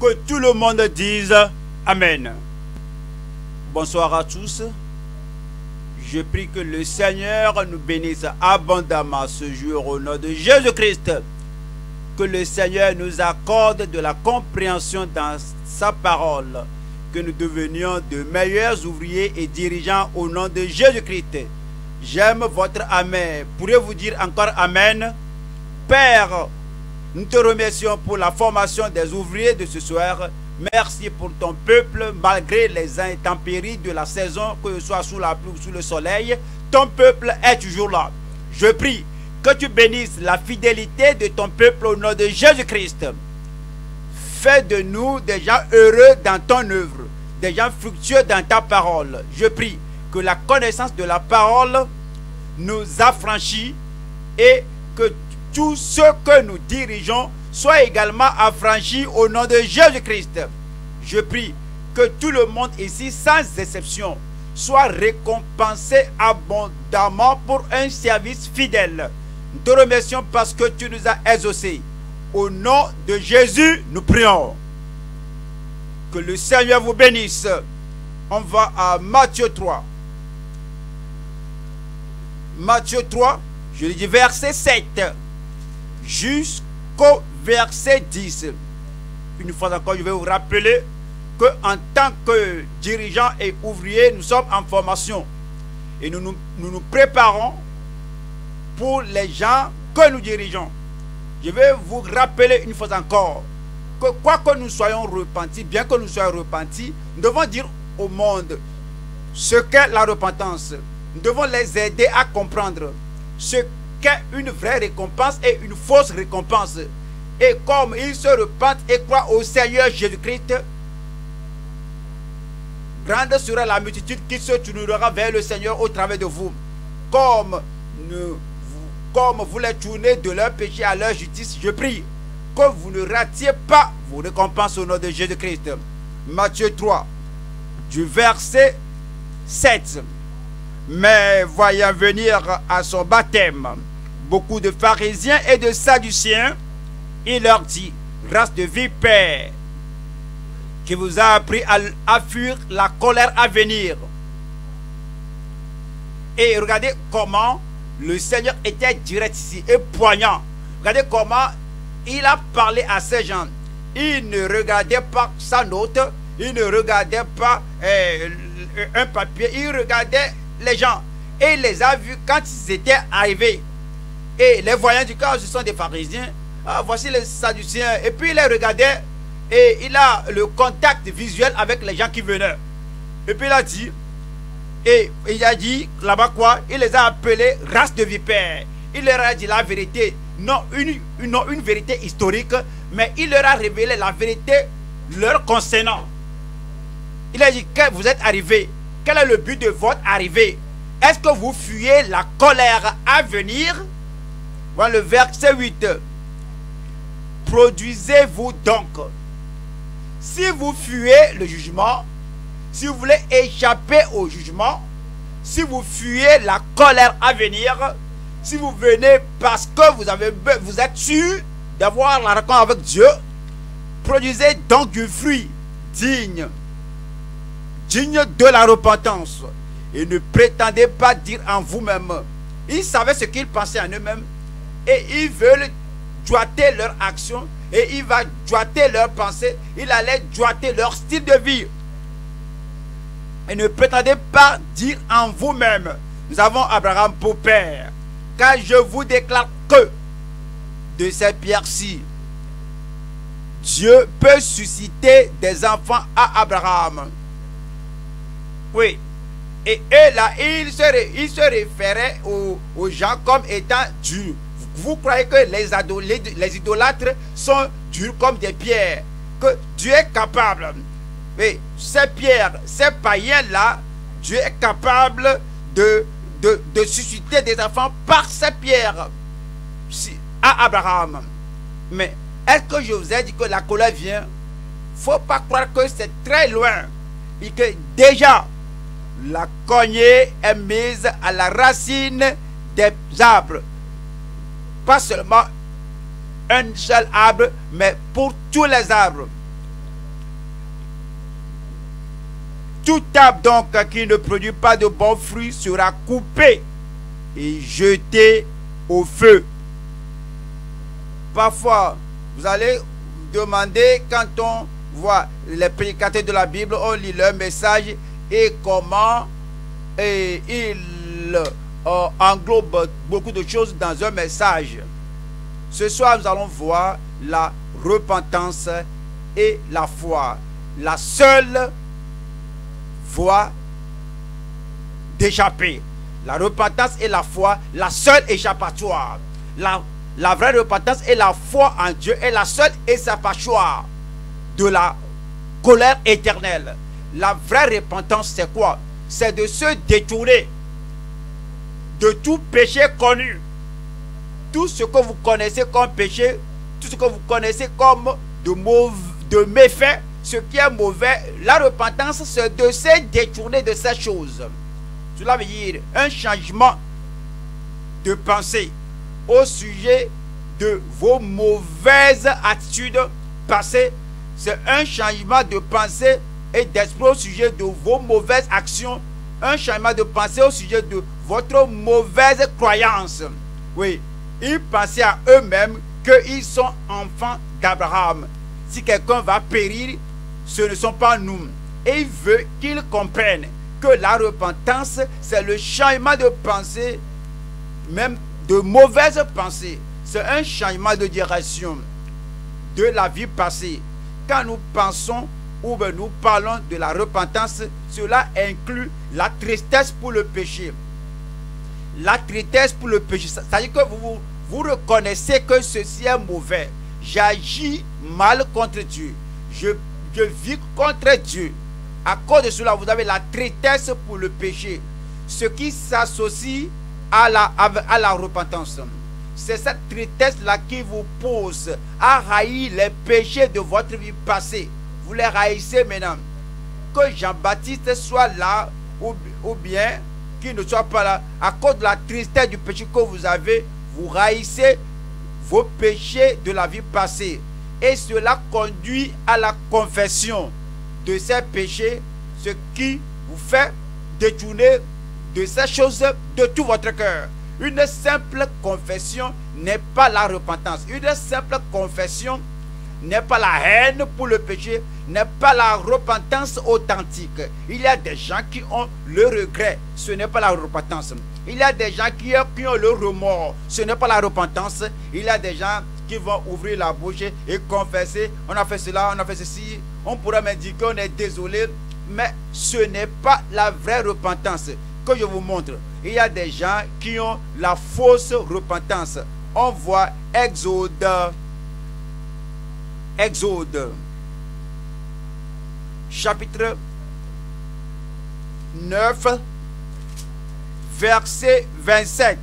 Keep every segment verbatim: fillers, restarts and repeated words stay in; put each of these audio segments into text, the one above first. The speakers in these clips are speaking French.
Que tout le monde dise Amen. Bonsoir à tous. Je prie que le Seigneur nous bénisse abondamment ce jour au nom de Jésus-Christ. Que le Seigneur nous accorde de la compréhension dans sa parole. Que nous devenions de meilleurs ouvriers et dirigeants au nom de Jésus-Christ. J'aime votre Amen. Pourriez-vous dire encore Amen? Père, nous te remercions pour la formation des ouvriers de ce soir. Merci pour ton peuple, malgré les intempéries de la saison, que ce soit sous la pluie ou sous le soleil, ton peuple est toujours là. Je prie que tu bénisses la fidélité de ton peuple au nom de Jésus-Christ. Fais de nous des gens heureux dans ton œuvre, des gens fructueux dans ta parole. Je prie que la connaissance de la parole nous affranchit et que tout ce que nous dirigeons soit également affranchi au nom de Jésus-Christ. Je prie que tout le monde ici, sans exception, soit récompensé abondamment pour un service fidèle. Nous te remercions parce que tu nous as exaucés. Au nom de Jésus, nous prions. Que le Seigneur vous bénisse. On va à Matthieu trois. Matthieu trois, je dis verset sept jusqu'au verset dix. Une fois encore, je vais vous rappeler que en tant que dirigeants et ouvriers, nous sommes en formation et nous nous, nous, nous préparons pour les gens que nous dirigeons. Je vais vous rappeler une fois encore que quoi que nous soyons repentis, bien que nous soyons repentis, nous devons dire au monde ce qu'est la repentance. Nous devons les aider à comprendre ce qu'est une vraie récompense et une fausse récompense. Et comme ils se repentent et croient au Seigneur Jésus-Christ, grande sera la multitude qui se tournera vers le Seigneur au travers de vous. Comme, nous, comme vous les tournez de leur péché à leur justice, je prie que vous ne ratiez pas vos récompenses au nom de Jésus-Christ. Matthieu trois, du verset sept. Mais voyant venir à son baptême beaucoup de pharisiens et de sadduciens, il leur dit: race de vipères, qui vous a appris à, à fuir la colère à venir. Et regardez comment le Seigneur était direct ici et poignant. Regardez comment il a parlé à ces gens. Il ne regardait pas sa note, il ne regardait pas euh, un papier, il regardait les gens et il les a vus quand ils étaient arrivés. Et les voyants du cas, ce sont des pharisiens. Ah, voici les sadduciens. Et puis il les regardait et il a le contact visuel avec les gens qui venaient. Et puis il a dit, et il a dit là-bas quoi? Il les a appelés race de vipères. Il leur a dit la vérité, non une, une, non une vérité historique, mais il leur a révélé la vérité leur concernant. Il a dit que vous êtes arrivés. Quel est le but de votre arrivée? Est-ce que vous fuyez la colère à venir? Voilà le verset huit. Produisez-vous donc. Si vous fuyez le jugement, si vous voulez échapper au jugement, si vous fuyez la colère à venir, si vous venez parce que vous, avez, vous êtes sûr d'avoir la rencontre avec Dieu, produisez donc du fruit digne, digne de la repentance. Et ne prétendez pas dire en vous-même. Ils savaient ce qu'ils pensaient en eux-mêmes et ils veulent doiter leur action et il va doiter leur pensée, il allait doiter leur style de vie. Et ne prétendez pas dire en vous-même: nous avons Abraham pour père, car je vous déclare que de ces pierres-ci, Dieu peut susciter des enfants à Abraham. Oui. Et eux là, ils se, ils se référaient aux, aux gens comme étant durs. Vous croyez que les, ado, les, les idolâtres sont durs comme des pierres, que Dieu est capable. Mais ces pierres, ces païens-là, Dieu est capable de, de, de susciter des enfants par ces pierres à Abraham. Mais est-ce que je vous ai dit que la colère vient? Il ne faut pas croire que c'est très loin. Et que déjà, la cognée est mise à la racine des arbres. Pas seulement un seul arbre, mais pour tous les arbres. Tout arbre donc qui ne produit pas de bons fruits sera coupé et jeté au feu. Parfois, vous allez demander, quand on voit les prédicateurs de la Bible, on lit leur message et comment et ils euh, englobent beaucoup de choses dans un message. Ce soir, nous allons voir la repentance et la foi. La seule voie d'échapper. La repentance et la foi, la seule échappatoire. La, la vraie repentance et la foi en Dieu est la seule échappatoire de la colère éternelle. La vraie repentance, c'est quoi? C'est de se détourner de tout péché connu. Tout ce que vous connaissez comme péché, tout ce que vous connaissez comme de, mauvais, de méfaits, ce qui est mauvais, la repentance, c'est de se détourner de ces choses. Cela veut dire un changement de pensée au sujet de vos mauvaises attitudes passées. C'est un changement de pensée et d'esprit au sujet de vos mauvaises actions. Un changement de pensée au sujet de votre mauvaise croyance. Oui, ils pensaient à eux-mêmes qu'ils sont enfants d'Abraham. Si quelqu'un va périr, ce ne sont pas nous. Et il veut qu'ils comprennent que la repentance, c'est le changement de pensée, même de mauvaise pensée. C'est un changement de direction de la vie passée. Quand nous pensons ou bien nous parlons de la repentance, cela inclut la tristesse pour le péché. La tristesse pour le péché, c'est-à-dire que vous, vous reconnaissez que ceci est mauvais. J'agis mal contre Dieu. Je, je vis contre Dieu. À cause de cela, vous avez la tristesse pour le péché. Ce qui s'associe à la, à la repentance. C'est cette tristesse-là qui vous pousse à haïr les péchés de votre vie passée. Vous les haïssez maintenant. Que Jean-Baptiste soit là ou, ou bien qu'il ne soit pas là. À cause de la tristesse du péché que vous avez, vous haïssez vos péchés de la vie passée. Et cela conduit à la confession de ces péchés, ce qui vous fait détourner de ces choses de tout votre cœur. Une simple confession n'est pas la repentance. Une simple confession n'est pas la haine pour le péché, n'est pas la repentance authentique. Il y a des gens qui ont le regret, ce n'est pas la repentance. Il y a des gens qui ont, qui ont le remords, ce n'est pas la repentance. Il y a des gens qui vont ouvrir la bouche et confesser, on a fait cela, on a fait ceci, on pourrait me dire qu'on est désolé, mais ce n'est pas la vraie repentance que je vous montre. Il y a des gens qui ont la fausse repentance. On voit Exode, Exode, chapitre neuf, verset vingt-sept.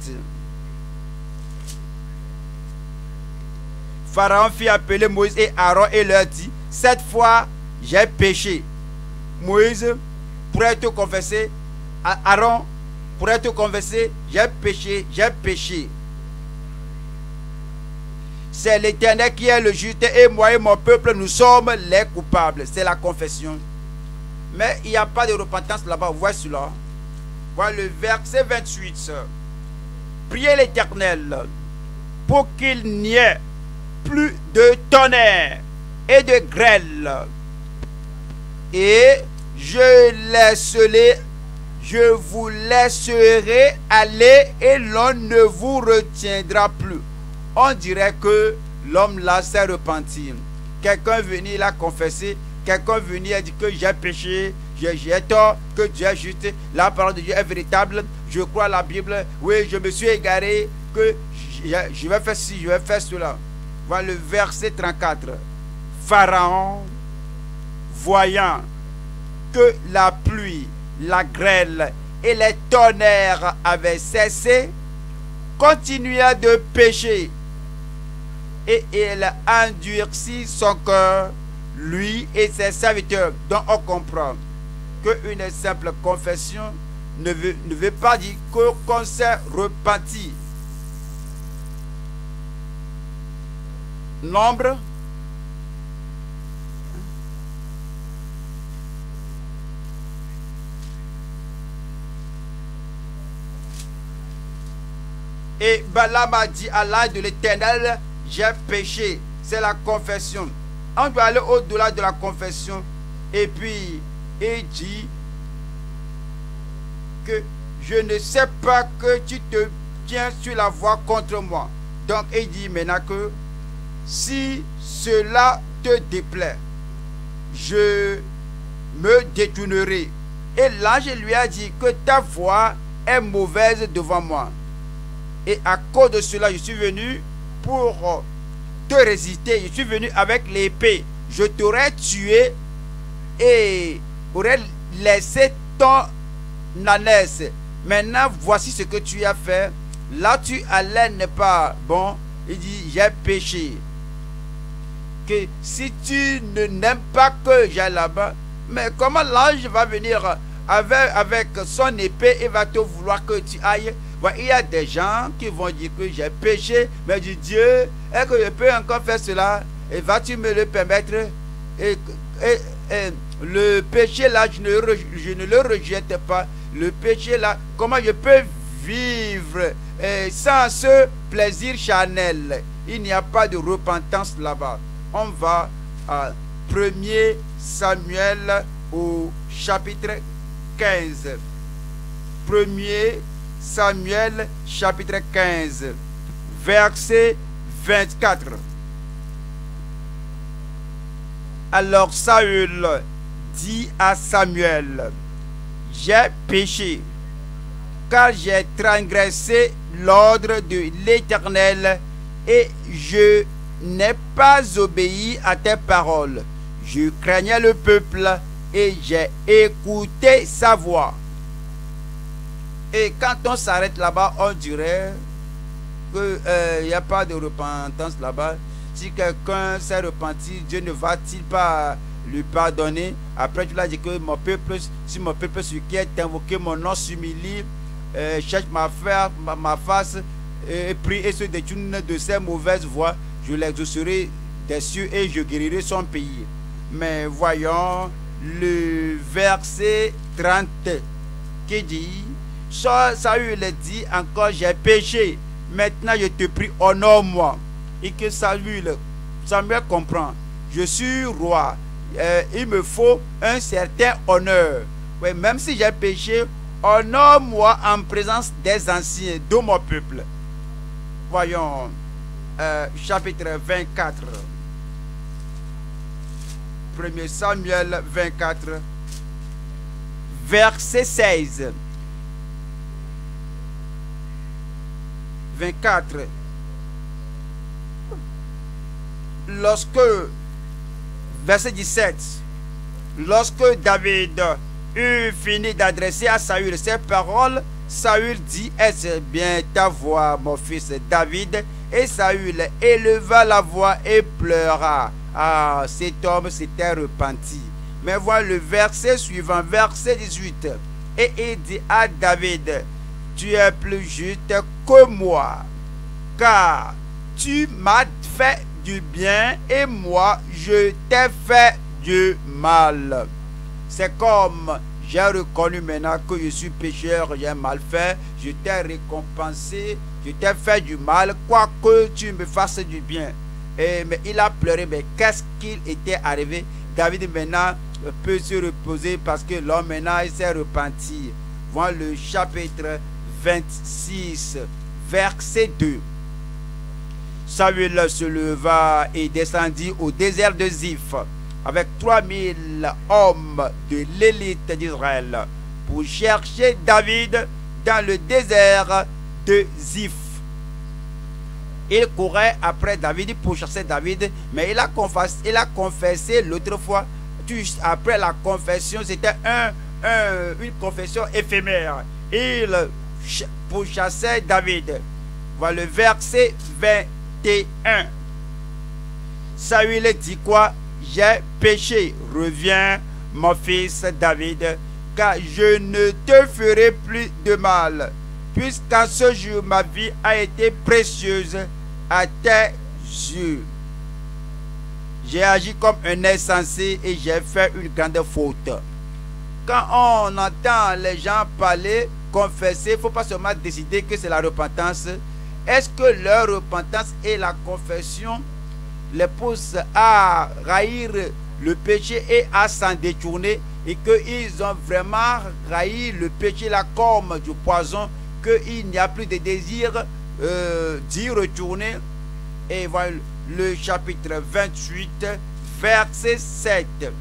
Pharaon fit appeler Moïse et Aaron et leur dit: cette fois j'ai péché. Moïse pourrait te confesser, Aaron pourrait te confesser, j'ai péché, j'ai péché. C'est l'Éternel qui est le juste et moi et mon peuple, nous sommes les coupables. C'est la confession. Mais il n'y a pas de repentance là-bas. Voici cela. Voilà le verset vingt-huit. Priez l'Éternel pour qu'il n'y ait plus de tonnerre et de grêle. Et je laisserai, je vous laisserai aller et l'on ne vous retiendra plus. On dirait que l'homme là s'est repenti. Quelqu'un venu l'a confessé. Quelqu'un venu a dit que j'ai péché, j'ai tort, que Dieu est juste. La parole de Dieu est véritable. Je crois à la Bible. Oui, je me suis égaré. Que je vais faire ci, je vais faire cela. Voilà le verset trente-quatre. Pharaon, voyant que la pluie, la grêle et les tonnerres avaient cessé, continua de pécher. Et il endurcit son cœur, lui et ses serviteurs. Donc on comprend qu'une simple confession ne veut, ne veut pas dire qu'on s'est repenti. Nombre Et Balaam a dit à l'ange de l'Éternel, j'ai péché. C'est la confession. On doit aller au-delà de la confession. Et puis, il dit que je ne sais pas que tu te tiens sur la voie contre moi. Donc, il dit maintenant que si cela te déplaît, je me détournerai. Et l'ange lui a dit que ta voix est mauvaise devant moi. Et à cause de cela, je suis venu pour te résister. Je suis venu avec l'épée. Je t'aurais tué et aurais laissé ton ânesse. Maintenant, voici ce que tu as fait. Là, tu allais n'est pas bon. Il dit, j'ai péché. Que si tu ne n'aimes pas que j'aille là-bas, mais comment l'ange va venir avec, avec son épée et va te vouloir que tu ailles? Bon, il y a des gens qui vont dire que j'ai péché, mais du Dieu, est-ce que je peux encore faire cela? Et vas-tu me le permettre? Et, et, et le péché là, je ne, je ne le rejette pas. Le péché là, comment je peux vivre et sans ce plaisir charnel? Il n'y a pas de repentance là-bas. On va à premier Samuel au chapitre quinze. premier Samuel chapitre quinze, verset vingt-quatre. Alors Saül dit à Samuel, j'ai péché, car j'ai transgressé l'ordre de l'Éternel et je n'ai pas obéi à tes paroles. Je craignais le peuple et j'ai écouté sa voix. Et quand on s'arrête là-bas, on dirait qu'il n'y euh, a pas de repentance là-bas. Si quelqu'un s'est repenti, Dieu ne va-t-il pas lui pardonner? Après, tu l'as dit que mon peuple, si mon peuple sur qui est invoqué, mon nom s'humilie, euh, cherche ma, faire, ma, ma face, et prie et se détourne de ses mauvaises voies, je l'exaucerai des cieux et je guérirai son pays. Mais voyons le verset trente qui dit, Saül dit encore, j'ai péché, maintenant je te prie, honore-moi. Et que Saül, Samuel comprend, je suis roi, euh, il me faut un certain honneur. Oui, même si j'ai péché, honore-moi en présence des anciens de mon peuple. Voyons, euh, chapitre vingt-quatre. premier Samuel vingt-quatre, verset seize. vingt-quatre. Lorsque, verset dix-sept, lorsque David eut fini d'adresser à Saül ces paroles, Saül dit, est-ce bien ta voix, mon fils David? Et Saül éleva la voix et pleura. Ah, cet homme s'était repenti. Mais voilà le verset suivant, verset dix-huit. Et il dit à David, tu es plus juste que moi, car tu m'as fait du bien et moi je t'ai fait du mal. C'est comme j'ai reconnu maintenant que je suis pécheur, j'ai mal fait, je t'ai récompensé, je t'ai fait du mal, quoique tu me fasses du bien. Et, mais il a pleuré, mais qu'est-ce qu'il était arrivé? David maintenant peut se reposer parce que l'homme maintenant il s'est repenti. Voilà le chapitre vingt-six, verset deux. Saül se leva et descendit au désert de Ziph avec trois mille hommes de l'élite d'Israël pour chercher David dans le désert de Ziph. Il courait après David pour chercher David, mais il a confessé, il a confessé l'autre fois, juste après la confession, c'était un, un, une confession éphémère. Il pourchassait David. Voilà le verset vingt et un. Saül dit quoi? J'ai péché. Reviens, mon fils David, car je ne te ferai plus de mal, puisqu'à ce jour ma vie a été précieuse à tes yeux. J'ai agi comme un insensé et j'ai fait une grande faute. Quand on entend les gens parler, confesser, il ne faut pas seulement décider que c'est la repentance. Est-ce que leur repentance et la confession les poussent à haïr le péché et à s'en détourner, et qu'ils ont vraiment haï le péché là comme du poison, qu'il n'y a plus de désir euh, d'y retourner? Et voilà le chapitre vingt-huit, verset sept.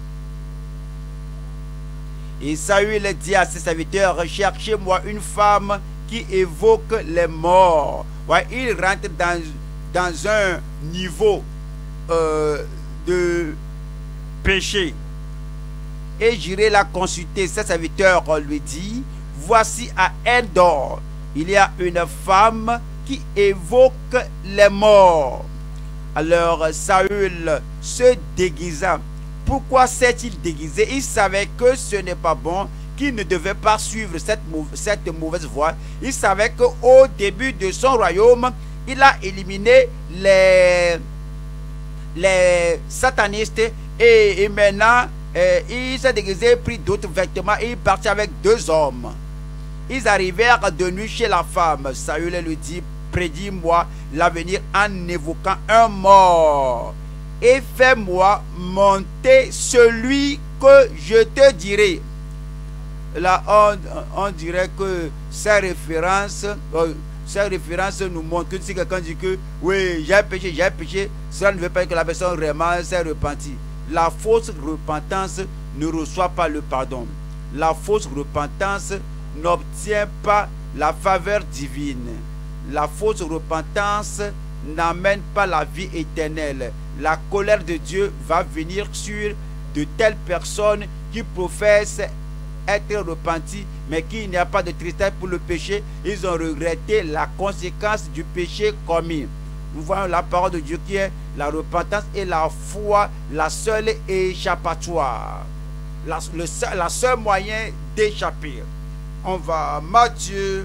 Et Saül dit à ses serviteurs, cherchez-moi une femme qui évoque les morts. Ouais, il rentre dans, dans un niveau euh, de péché. Et j'irai la consulter. Ses serviteurs lui dit, voici à Endor, il y a une femme qui évoque les morts. Alors Saül se déguisa. Pourquoi s'est-il déguisé? Il savait que ce n'est pas bon, qu'il ne devait pas suivre cette, cette mauvaise voie. Il savait qu'au début de son royaume, il a éliminé les, les satanistes, et, et maintenant, euh, il s'est déguisé, pris d'autres vêtements, et il partit avec deux hommes. Ils arrivèrent de nuit chez la femme. Saül lui dit, prédis-moi l'avenir en évoquant un mort, et fais-moi monter celui que je te dirai. Là, on, on dirait que ces références, euh, ces références nous montrent que si quelqu'un dit que oui, j'ai péché, j'ai péché, cela ne veut pas dire que la personne vraiment s'est repentie. La fausse repentance ne reçoit pas le pardon. La fausse repentance n'obtient pas la faveur divine. La fausse repentance n'amène pas la vie éternelle. La colère de Dieu va venir sur de telles personnes qui professent être repentis, mais qu'il n'y a pas de tristesse pour le péché. Ils ont regretté la conséquence du péché commis. Nous voyons la parole de Dieu qui est la repentance et la foi, la seule échappatoire, la, le, la seul moyen d'échapper. On va à Matthieu,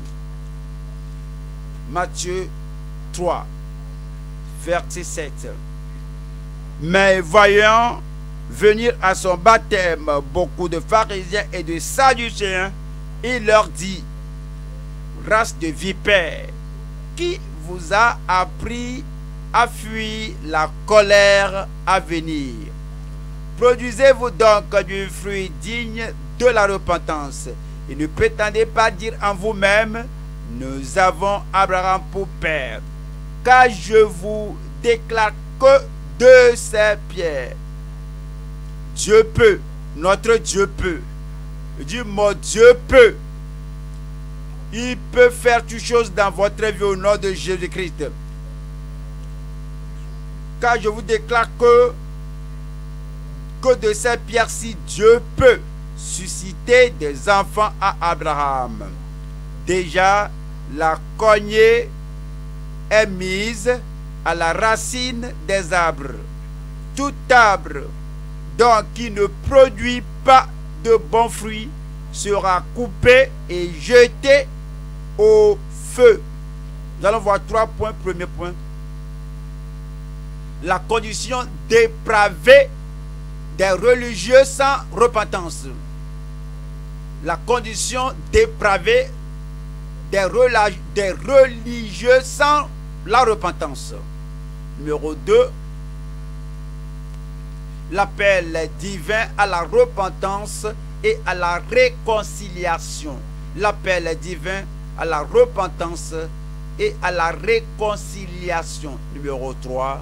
Matthieu trois, verset sept. Mais voyant venir à son baptême beaucoup de pharisiens et de sadducéens, il leur dit, race de vipères, qui vous a appris à fuir la colère à venir? Produisez-vous donc du fruit digne de la repentance, et ne prétendez pas dire en vous-même, nous avons Abraham pour père, car je vous déclare que de ces pierres, Dieu peut, notre Dieu peut. Dieu, mon Dieu peut. Il peut faire toutes choses dans votre vie au nom de Jésus-Christ. Car je vous déclare que, que de ces pierres-ci, Dieu peut susciter des enfants à Abraham. Déjà, la cognée est mise à la racine des arbres. Tout arbre donc qui ne produit pas de bons fruits sera coupé et jeté au feu. Nous allons voir trois points. Premier point, la condition dépravée des religieux sans repentance. La condition dépravée des, des religieux sans la repentance. Numéro deux, l'appel divin à la repentance et à la réconciliation. L'appel divin à la repentance et à la réconciliation. Numéro trois,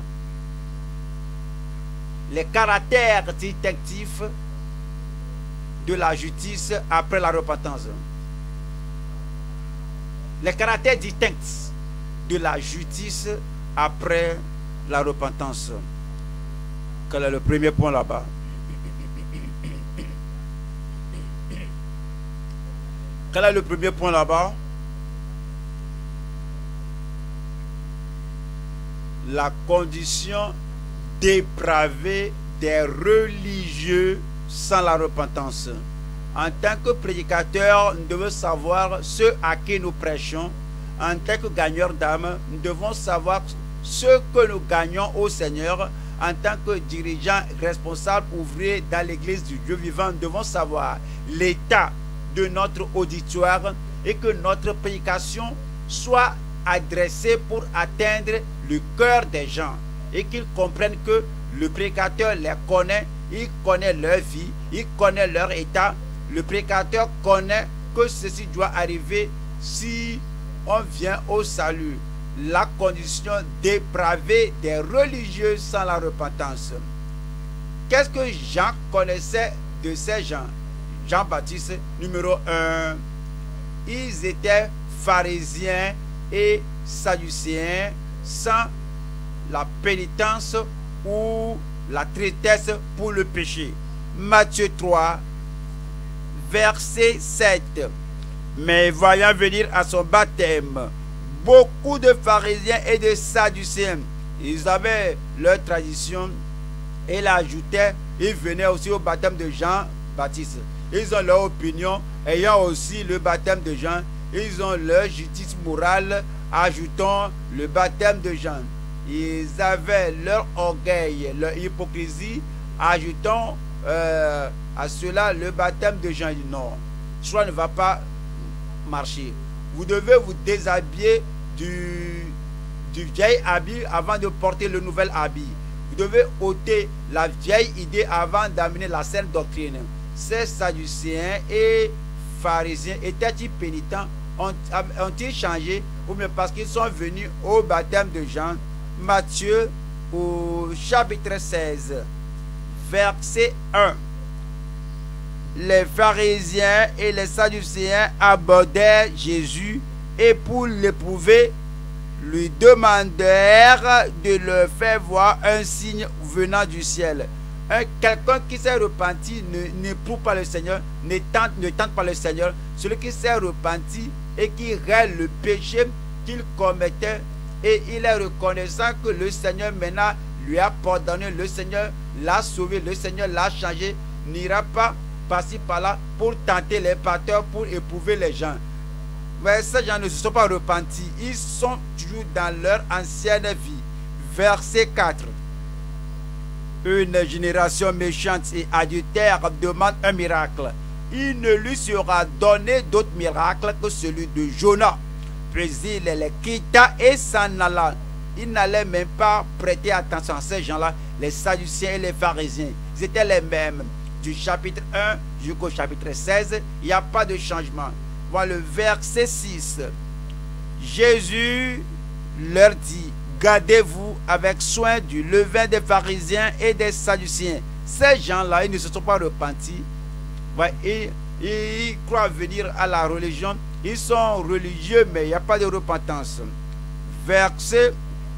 les caractères distinctifs de la justice après la repentance. Les caractères distincts de la justice après la repentance. Quel est le premier point là-bas? Quel est le premier point là-bas? La condition dépravée des religieux sans la repentance. En tant que prédicateur, nous devons savoir ce à qui nous prêchons. En tant que gagneur d'âme, nous devons savoir ce que nous gagnons au Seigneur. En tant que dirigeant responsable, ouvrier dans l'église du Dieu vivant, nous devons savoir l'état de notre auditoire et que notre prédication soit adressé pour atteindre le cœur des gens et qu'ils comprennent que le prédicateur les connaît, il connaît leur vie, il connaît leur état. Le prédicateur connaît que ceci doit arriver si on vient au salut. La condition dépravée des religieux sans la repentance. Qu'est-ce que Jean connaissait de ces gens? Jean-Baptiste, numéro un. Ils étaient pharisiens et sadducéens sans la pénitence ou la tristesse pour le péché. Matthieu trois, verset sept. Mais voyant venir à son baptême beaucoup de pharisiens et de sadducéens, ils avaient leur tradition et l'ajoutaient, ils venaient aussi au baptême de Jean-Baptiste. Ils ont leur opinion, ayant aussi le baptême de Jean, ils ont leur justice morale, ajoutons le baptême de Jean. Ils avaient leur orgueil, leur hypocrisie, ajoutons euh, à cela le baptême de Jean. Non, cela ne va pas marcher. Vous devez vous déshabiller du, du vieil habit avant de porter le nouvel habit. Vous devez ôter la vieille idée avant d'amener la saine doctrine. Ces sadducéens et pharisiens étaient-ils pénitents? Ont-ils changé? Ou bien parce qu'ils sont venus au baptême de Jean? Matthieu au chapitre seize, verset un. Les pharisiens et les sadducéens abordèrent Jésus et pour l'éprouver, lui demandèrent de leur faire voir un signe venant du ciel. Quelqu'un qui s'est repenti n'éprouve pas le Seigneur, ne tente, ne tente pas le Seigneur. Celui qui s'est repenti et qui règle le péché qu'il commettait, et il est reconnaissant que le Seigneur maintenant lui a pardonné, le Seigneur l'a sauvé, le Seigneur l'a changé, n'ira pas par-ci par-là pour tenter les pasteurs, pour éprouver les gens. Mais ces gens ne se sont pas repentis, ils sont toujours dans leur ancienne vie. Verset quatre. Une génération méchante et adultère demande un miracle. Il ne lui sera donné d'autre miracle que celui de Jonas. Puis il les quitta et s'en alla. Il n'allait même pas prêter attention à ces gens-là, les sadducéens et les pharisiens. Ils étaient les mêmes. Du chapitre un jusqu'au chapitre seize, il n'y a pas de changement. Voilà le verset six. Jésus leur dit: gardez-vous avec soin du levain des pharisiens et des sadducéens. Ces gens-là, ils ne se sont pas repentis. Ouais, ils, ils croient venir à la religion. Ils sont religieux, mais il n'y a pas de repentance. Verset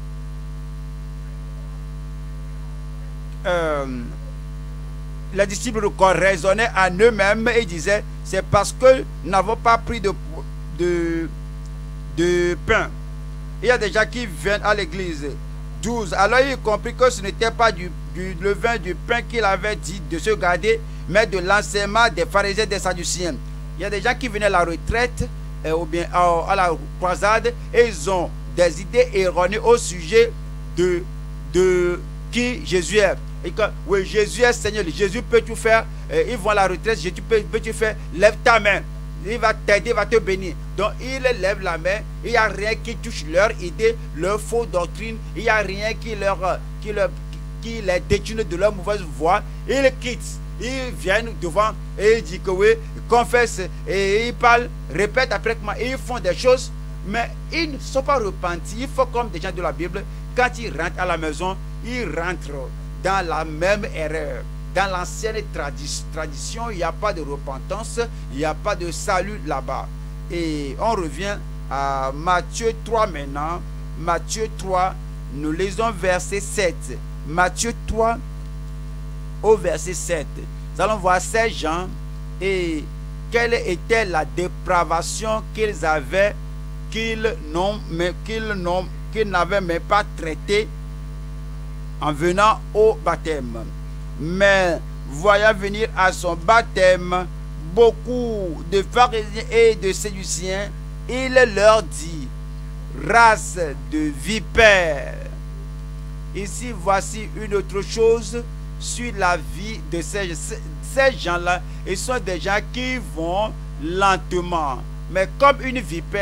euh, les disciples raisonnaient en eux-mêmes et disaient: c'est parce que nous n'avons pas pris de, de, de pain. Il y a des gens qui viennent à l'église. douze. Alors il comprit que ce n'était pas du, du levain, du pain qu'il avait dit de se garder, mais de l'enseignement des pharisiens et des sadducéens. Il y a des gens qui venaient à la retraite euh, ou bien à, à la croisade et ils ont des idées erronées au sujet de, de qui Jésus est. Et que, oui, Jésus est Seigneur, Jésus peut tout faire. Euh, ils vont à la retraite, Jésus peut, peut tout faire. Lève ta main, il va t'aider, il va te bénir. Donc ils lèvent la main, il n'y a rien qui touche leur idée, leur fausse doctrine, il n'y a rien qui, leur, qui, leur, qui les détourne de leur mauvaise voie. Ils quittent, ils viennent devant et ils disent que oui, confessent et ils parlent, répètent après moi, et ils font des choses, mais ils ne sont pas repentis. Il faut comme des gens de la Bible, quand ils rentrent à la maison, ils rentrent dans la même erreur. Dans l'ancienne tradi tradition, il n'y a pas de repentance, il n'y a pas de salut là-bas. Et on revient à Matthieu trois maintenant. Matthieu trois, nous lisons verset sept. Matthieu trois au verset sept. Nous allons voir ces gens et quelle était la dépravation qu'ils avaient, qu'ils qu'ils n'avaient même pas traité en venant au baptême. Mais voyant venir à son baptême beaucoup de pharisiens et de sadducéens, il leur dit: race de vipères. Ici, voici une autre chose sur la vie de ces, ces gens-là. Ils sont des gens qui vont lentement. Mais comme une vipère,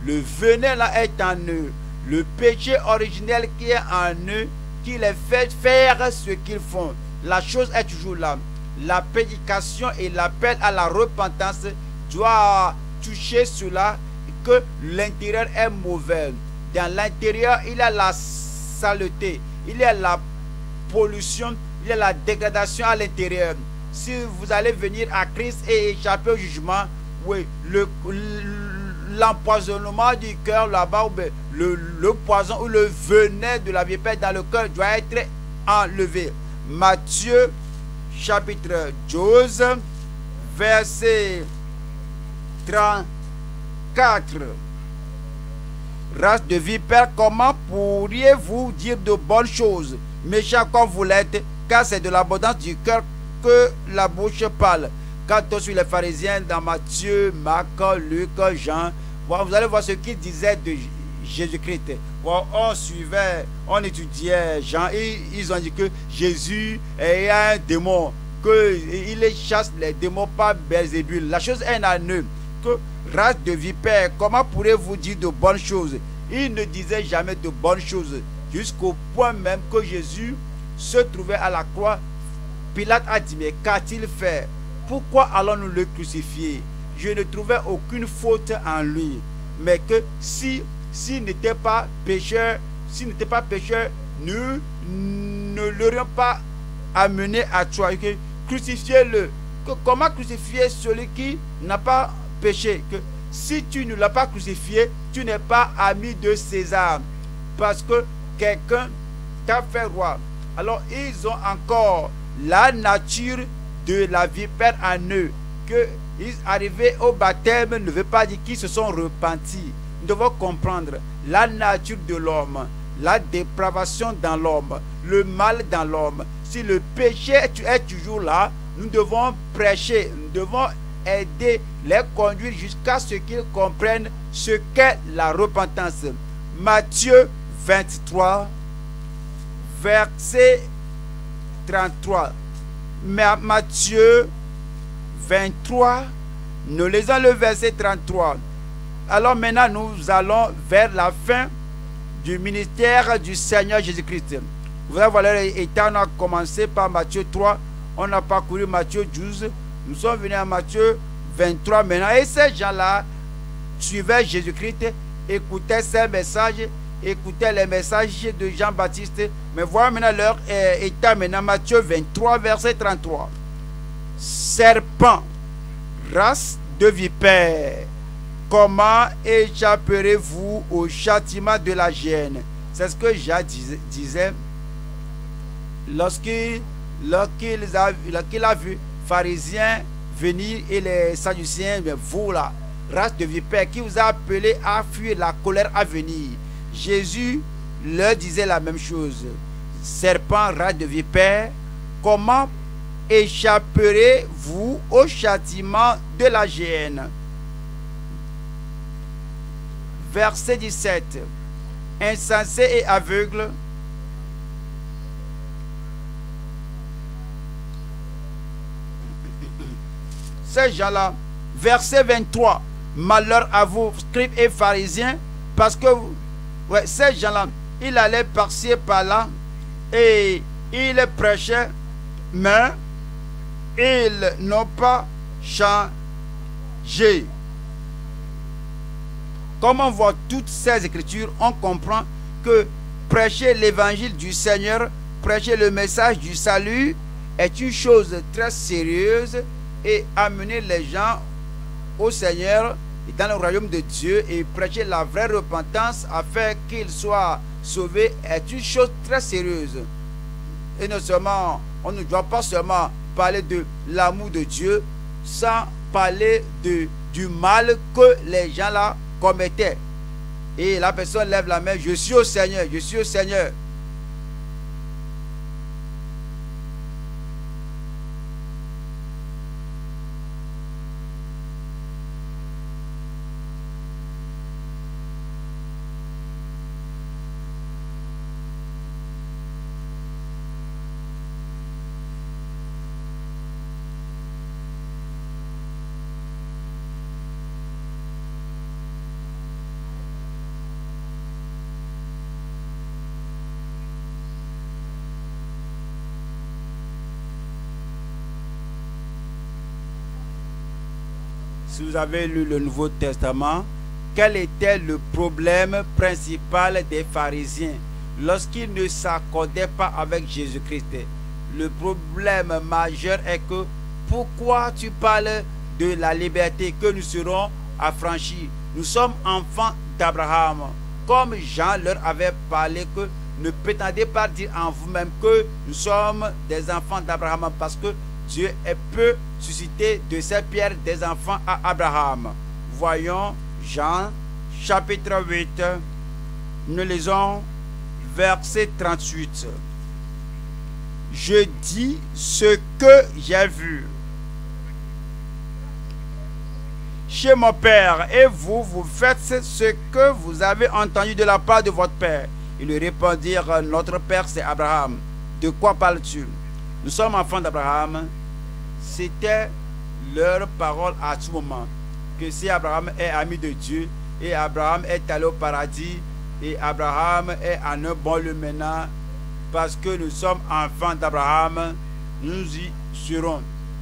le venin là est en eux, le péché originel qui est en eux, qui les fait faire ce qu'ils font. La chose est toujours là. La prédication et l'appel à la repentance doit toucher cela, que l'intérieur est mauvais. Dans l'intérieur, il y a la saleté, il y a la pollution, il y a la dégradation à l'intérieur. Si vous allez venir à Christ et échapper au jugement, oui, le, l'empoisonnement du cœur là-bas, le, le poison ou le venin de la vipère dans le cœur doit être enlevé. Matthieu chapitre douze, verset trente-quatre. Race de vipères, comment pourriez-vous dire de bonnes choses, méchants comme vous l'êtes, car c'est de l'abondance du cœur que la bouche parle. Quand on suit les pharisiens dans Matthieu, Marc, Luc, Jean, vous allez voir ce qu'ils disaient de Jésus-Christ. On suivait, on étudiait Jean, et ils ont dit que Jésus est un démon, qu'il chasse les démons par Belzébul. La chose est en eux, que race de vipères, comment pourrez-vous dire de bonnes choses? Il ne disait jamais de bonnes choses, jusqu'au point même que Jésus se trouvait à la croix. Pilate a dit, mais qu'a-t-il fait? Pourquoi allons-nous le crucifier? Je ne trouvais aucune faute en lui, mais que si s'il n'était pas pécheur, s'il n'était pas pécheur, nous ne l'aurions pas amené à toi. Crucifiez-le. Comment crucifier celui qui n'a pas péché? Que si tu ne l'as pas crucifié, tu n'es pas ami de César, parce que quelqu'un t'a fait roi. Alors ils ont encore la nature de la vipère en eux. Que ils arrivés au baptême ne veut pas dire qu'ils se sont repentis. Nous devons comprendre la nature de l'homme, la dépravation dans l'homme, le mal dans l'homme. Si le péché est toujours là, nous devons prêcher, nous devons aider, les conduire jusqu'à ce qu'ils comprennent ce qu'est la repentance. Matthieu vingt-trois, verset trente-trois. Matthieu vingt-trois, nous lisons le verset trente-trois. Alors maintenant, nous allons vers la fin du ministère du Seigneur Jésus-Christ. Vous allez voir, étant on a commencé par Matthieu trois, on a parcouru Matthieu douze, nous sommes venus à Matthieu vingt-trois maintenant. Et ces gens-là suivaient Jésus-Christ, écoutaient ses messages, écoutaient les messages de Jean-Baptiste. Mais voilà maintenant leur état maintenant, Matthieu vingt-trois, verset trente-trois. Serpent, race de vipères, comment échapperez-vous au châtiment de la géhenne? C'est ce que Jacques disait lorsqu'il lorsqu'il a, lorsqu'il a vu pharisiens venir et les sadducéens, mais vous là, race de vipères, qui vous a appelé à fuir la colère à venir. Jésus leur disait la même chose. Serpent, race de vipères, comment échapperez-vous au châtiment de la géhenne? Verset dix-sept. Insensé et aveugle, ces gens-là. Verset vingt-trois. Malheur à vous, scribes et pharisiens, parce que ouais, ces gens-là, ils allaient par-ci par-là et ils prêchaient, mais ils n'ont pas changé. Comme on voit toutes ces écritures, on comprend que prêcher l'évangile du Seigneur, prêcher le message du salut est une chose très sérieuse, et amener les gens au Seigneur et dans le royaume de Dieu et prêcher la vraie repentance afin qu'ils soient sauvés est une chose très sérieuse. Et non seulement, on ne doit pas seulement parler de l'amour de Dieu sans parler de, du mal que les gens là commettaient. Et la personne lève la main, je suis au Seigneur, je suis au Seigneur. si vous avez lu le Nouveau Testament, quel était le problème principal des pharisiens lorsqu'ils ne s'accordaient pas avec Jésus-Christ? Le problème majeur est que pourquoi tu parles de la liberté que nous serons affranchis? Nous sommes enfants d'Abraham. Comme Jean leur avait parlé que ne prétendez pas dire en vous-même que nous sommes des enfants d'Abraham, parce que Dieu peut susciter de ces pierres des enfants à Abraham. Voyons Jean chapitre huit, nous lisons verset trente-huit. Je dis ce que j'ai vu chez mon Père, et vous, vous faites ce que vous avez entendu de la part de votre Père. Ils lui répondirent, notre Père c'est Abraham. De quoi parles-tu? Nous sommes enfants d'Abraham. C'était leur parole à tout moment. Que si Abraham est ami de Dieu, et Abraham est allé au paradis, et Abraham est en un bon lieu maintenant, parce que nous sommes enfants d'Abraham, nous y serons.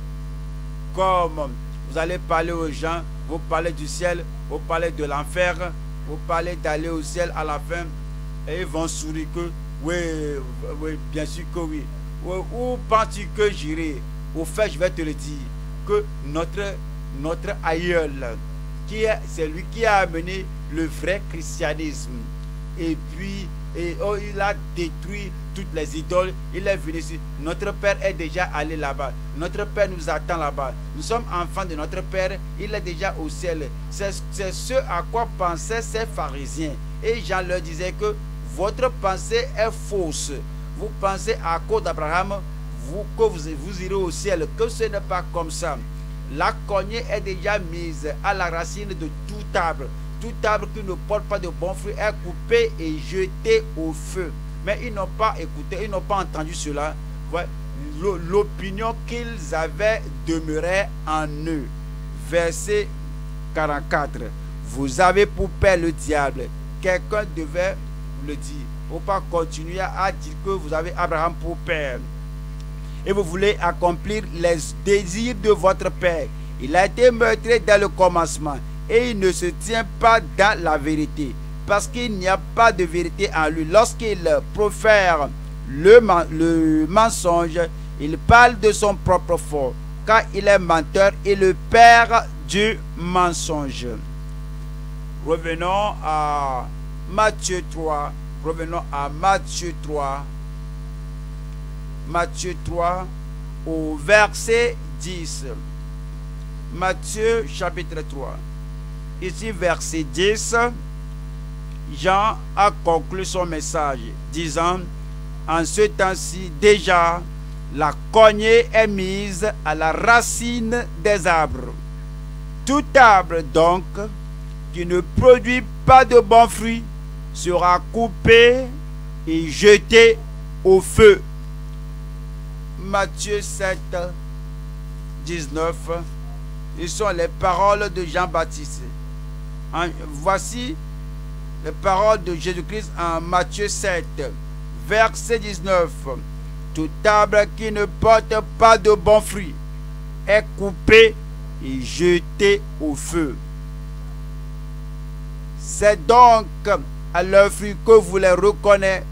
Comme vous allez parler aux gens, vous parlez du ciel, vous parlez de l'enfer, vous parlez d'aller au ciel à la fin, et ils vont sourire que oui, oui, bien sûr que oui. Où, où penses-tu que j'irai? Au fait, je vais te le dire, que notre, notre aïeul, qui est celui qui a amené le vrai christianisme, et puis et, oh, il a détruit toutes les idoles, il est venu ici. Notre Père est déjà allé là-bas. Notre Père nous attend là-bas. Nous sommes enfants de notre Père, il est déjà au ciel. C'est ce à quoi pensaient ces pharisiens. Et Jean leur disait que votre pensée est fausse. Vous pensez à cause d'Abraham, vous, que vous, vous irez au ciel, que ce n'est pas comme ça. La cognée est déjà mise à la racine de tout arbre. Tout arbre qui ne porte pas de bons fruits est coupé et jeté au feu. Mais ils n'ont pas écouté, ils n'ont pas entendu cela. Ouais. L'opinion qu'ils avaient demeurait en eux. Verset quarante-quatre. Vous avez pour père le diable. Quelqu'un devait le dire. Il ne faut pas continuer à dire que vous avez Abraham pour père. Et vous voulez accomplir les désirs de votre père. Il a été meurtrier dès le commencement. Et il ne se tient pas dans la vérité. Parce qu'il n'y a pas de vérité en lui. Lorsqu'il profère le, le mensonge, il parle de son propre fort. Car il est menteur et le père du mensonge. Revenons à Matthieu trois. Revenons à Matthieu trois. Matthieu trois au verset dix. Matthieu chapitre trois. Ici verset dix. Jean a conclu son message disant, en ce temps-ci déjà la cognée est mise à la racine des arbres. Tout arbre donc qui ne produit pas de bons fruits sera coupé et jeté au feu. Matthieu sept, dix-neuf. Ce sont les paroles de Jean-Baptiste. Voici les paroles de Jésus-Christ en Matthieu sept, verset dix-neuf. Tout arbre qui ne porte pas de bons fruits est coupé et jeté au feu. C'est donc à leurs fruits que vous les reconnaîtrez.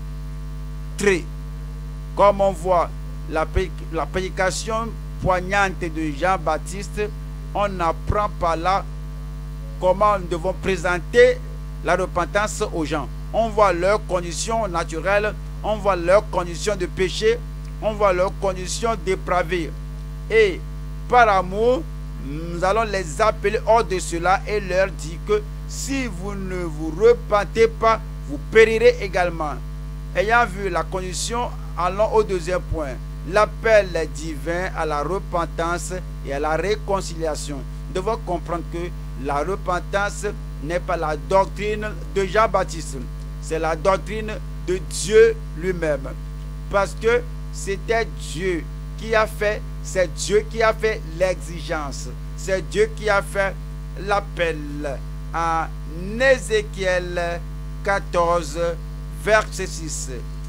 Comme on voit la, la prédication poignante de Jean-Baptiste, on apprend par là comment nous devons présenter la repentance aux gens. On voit leurs conditions naturelles, on voit leurs conditions de péché, on voit leurs conditions dépravées. Et par amour, nous allons les appeler hors de cela et leur dire que si vous ne vous repentez pas, vous périrez également. Ayant vu la condition, allons au deuxième point. L'appel divin à la repentance et à la réconciliation. Nous devons comprendre que la repentance n'est pas la doctrine de Jean-Baptiste, c'est la doctrine de Dieu lui-même. Parce que c'était Dieu qui a fait, c'est Dieu qui a fait l'exigence, c'est Dieu qui a fait l'appel. En Ézéchiel quatorze, verset six.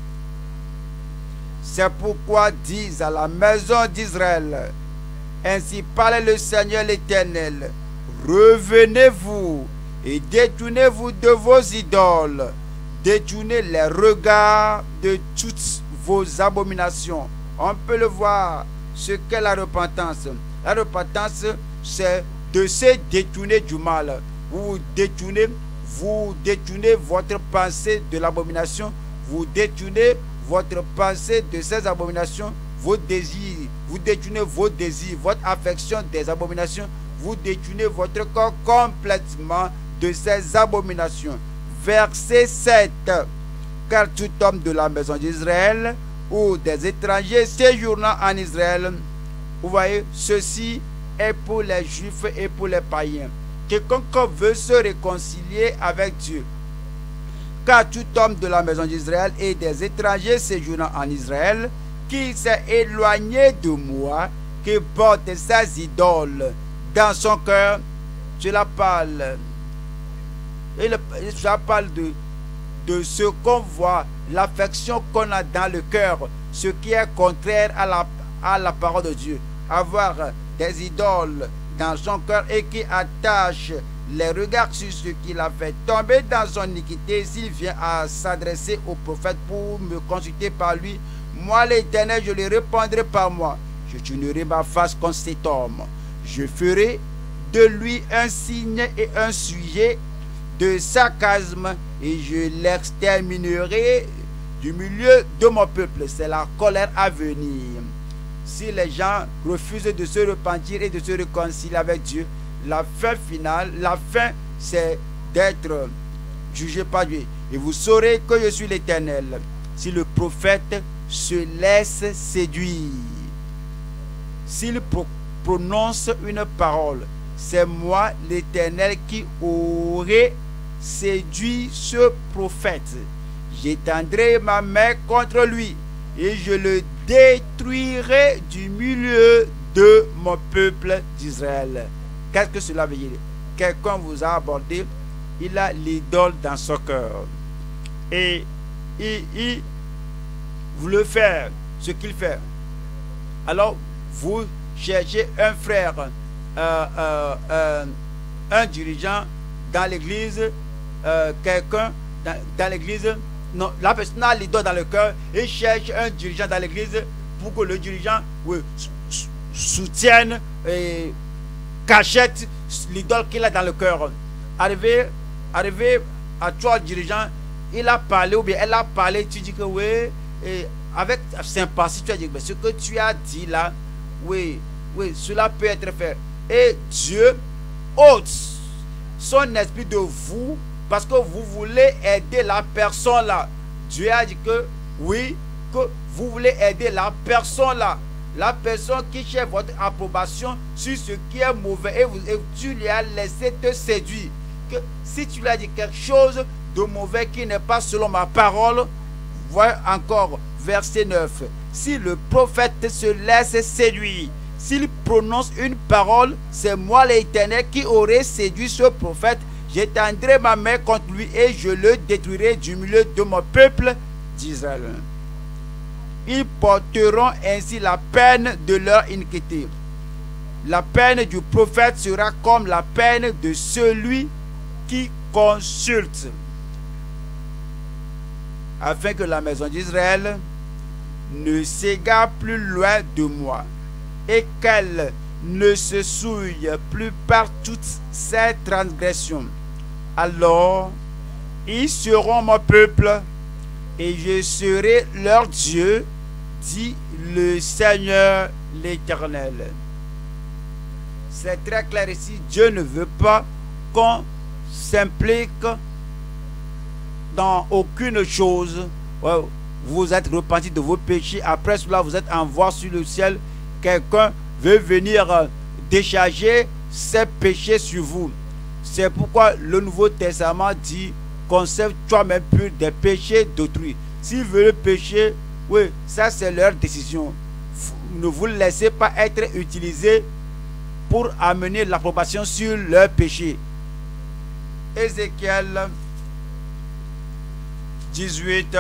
C'est pourquoi dis à la maison d'Israël, ainsi parle le Seigneur l'Éternel, revenez-vous et détournez-vous de vos idoles. Détournez les regards de toutes vos abominations. On peut le voir, ce qu'est la repentance. La repentance, c'est de se détourner du mal. Vous détournez, vous détournez votre pensée de l'abomination. Vous détournez votre pensée de ces abominations, vos désirs. Vous détournez vos désirs, votre affection des abominations. Vous détournez votre corps complètement de ces abominations. Verset sept. Car tout homme de la maison d'Israël ou des étrangers séjournant en Israël, vous voyez, ceci est pour les Juifs et pour les païens. Quiconque veut se réconcilier avec Dieu. Car tout homme de la maison d'Israël et des étrangers séjournant en Israël, qui s'est éloigné de moi, qui porte ses idoles dans son cœur, cela parle, cela parle de, de ce qu'on voit, l'affection qu'on a dans le cœur, ce qui est contraire à la, à la parole de Dieu. Avoir des idoles dans son cœur et qui attache les regards sur ce qu'il a fait tomber dans son iniquité, s'il vient à s'adresser au prophète pour me consulter par lui, moi l'Éternel, je lui répondrai par moi. Je tournerai ma face contre cet homme. Je ferai de lui un signe et un sujet de sarcasme et je l'exterminerai du milieu de mon peuple. C'est la colère à venir. Si les gens refusent de se repentir et de se réconcilier avec Dieu, la fin finale, la fin, c'est d'être jugé par Dieu. Et vous saurez que je suis l'Éternel. Si le prophète se laisse séduire, s'il pro prononce une parole, c'est moi l'Éternel qui aurai séduit ce prophète. J'étendrai ma main contre lui et je le détruirai du milieu de mon peuple d'Israël. Qu'est-ce que cela veut dire? Quelqu'un vous a abordé, il a l'idole dans son cœur. Et il, il voulait faire ce qu'il fait. Alors, vous cherchez un frère, euh, euh, euh, un dirigeant dans l'église, euh, quelqu'un dans, dans l'église, non, la personne a l'idole dans le cœur et cherche un dirigeant dans l'église pour que le dirigeant oui, soutienne et cachette l'idole qu'il a dans le cœur. Arrivé, arrivé à toi, le dirigeant, il a parlé ou bien elle a parlé, tu dis que oui, et avec sympathie, tu as dit que ce que tu as dit là, oui, oui, cela peut être fait. Et Dieu ôte son esprit de vous parce que vous voulez aider la personne là. Dieu a dit que oui, que vous voulez aider la personne là. La personne qui cherche votre approbation sur ce qui est mauvais et, vous, et tu lui as laissé te séduire. Que si tu lui as dit quelque chose de mauvais qui n'est pas selon ma parole, voyez encore verset neuf. Si le prophète se laisse séduire, s'il prononce une parole, c'est moi l'Éternel qui aurai séduit ce prophète. J'étendrai ma main contre lui et je le détruirai du milieu de mon peuple d'Israël. Ils porteront ainsi la peine de leur iniquité. La peine du prophète sera comme la peine de celui qui consulte, afin que la maison d'Israël ne s'égare plus loin de moi et qu'elle ne se souille plus par toutes ces transgressions. Alors ils seront mon peuple et je serai leur Dieu, dit le Seigneur l'Éternel. C'est très clair ici, Dieu ne veut pas qu'on s'implique dans aucune chose. Vous êtes repenti de vos péchés, après cela vous êtes en voie sur le ciel, quelqu'un veut venir décharger ses péchés sur vous. C'est pourquoi le Nouveau Testament dit: conserve toi-même pur des péchés d'autrui. S'ils veulent pécher, oui, ça c'est leur décision. Ne vous laissez pas être utilisé pour amener l'approbation sur leur péché. Ézéchiel dix-huit,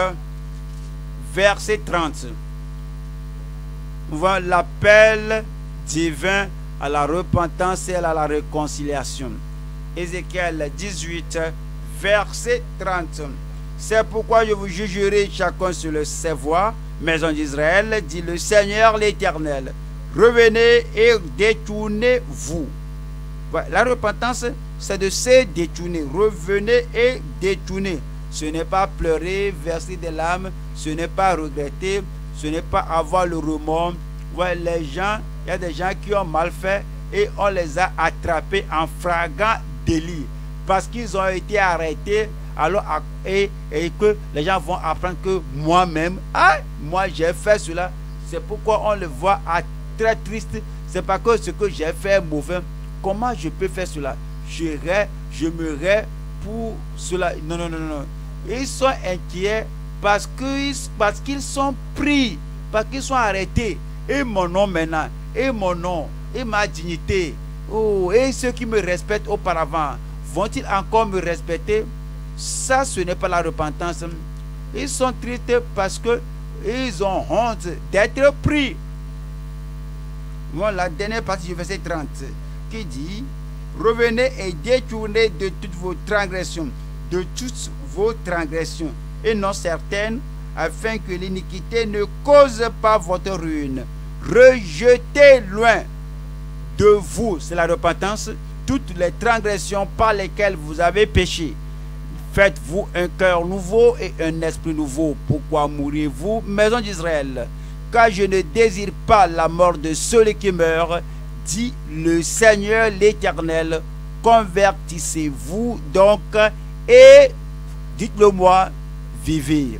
verset trente. On voit l'appel divin à la repentance et à la réconciliation. Ézéchiel dix-huit, verset trente. C'est pourquoi je vous jugerai chacun sur le ses voies, maison d'Israël, dit le Seigneur l'Éternel. Revenez et détournez-vous. La repentance, c'est de se détourner. Revenez et détournez. Ce n'est pas pleurer, verser des larmes, ce n'est pas regretter, ce n'est pas avoir le remords. Ouais, les gens, il y a des gens qui ont mal fait et on les a attrapés en flagrant délit parce qu'ils ont été arrêtés. Alors, et, et que les gens vont apprendre que moi-même, ah, moi j'ai fait cela. C'est pourquoi on le voit très triste. C'est parce que ce que j'ai fait est mauvais. Comment je peux faire cela? J'irai, je me rais pour cela. Non, non, non, non. Ils sont inquiets parce qu'ils parce qu'ils sont pris, parce qu'ils sont arrêtés. Et mon nom maintenant, et mon nom, et ma dignité. Oh, et ceux qui me respectent auparavant, vont-ils encore me respecter? Ça, ce n'est pas la repentance. Ils sont tristes parce que ils ont honte d'être pris. Bon, la dernière partie du verset trente qui dit: revenez et détournez de toutes vos transgressions, de toutes vos transgressions, et non certaines, afin que l'iniquité ne cause pas votre ruine. Rejetez loin de vous, c'est la repentance, toutes les transgressions par lesquelles vous avez péché. Faites-vous un cœur nouveau et un esprit nouveau. Pourquoi mourrez-vous, maison d'Israël? Car je ne désire pas la mort de celui qui meurt, dit le Seigneur l'Éternel. Convertissez-vous donc et dites-le moi, vivez.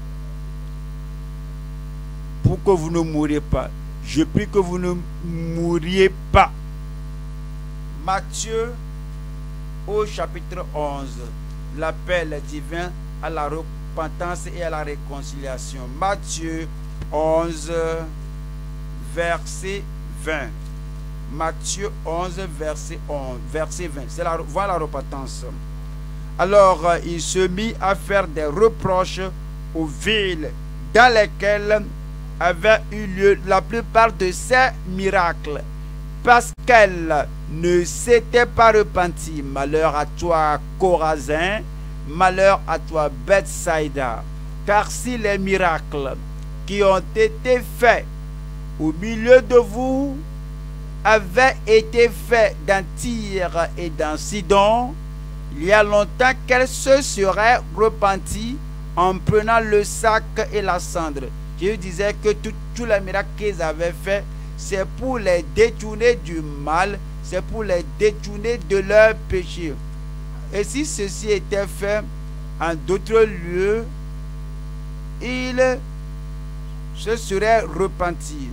Pour que vous ne mouriez pas. Je prie que vous ne mouriez pas. Matthieu au chapitre onze. L'appel divin à la repentance et à la réconciliation. Matthieu onze, verset vingt. Matthieu onze, verset onze, verset vingt. C'est la, voilà la repentance. Alors, il se mit à faire des reproches aux villes dans lesquelles avaient eu lieu la plupart de ces miracles, parce qu'elles ne s'étaient pas repenties. Malheur à toi, Chorazin, malheur à toi, Bethsaïda. Car si les miracles qui ont été faits au milieu de vous avaient été faits dans Tyr et dans Sidon, il y a longtemps qu'elles se seraient repenties en prenant le sac et la cendre. Jésus disait que tous les miracles qu'ils avaient faits, c'est pour les détourner du mal, c'est pour les détourner de leur péché. Et si ceci était fait en d'autres lieux, ils se seraient repentis.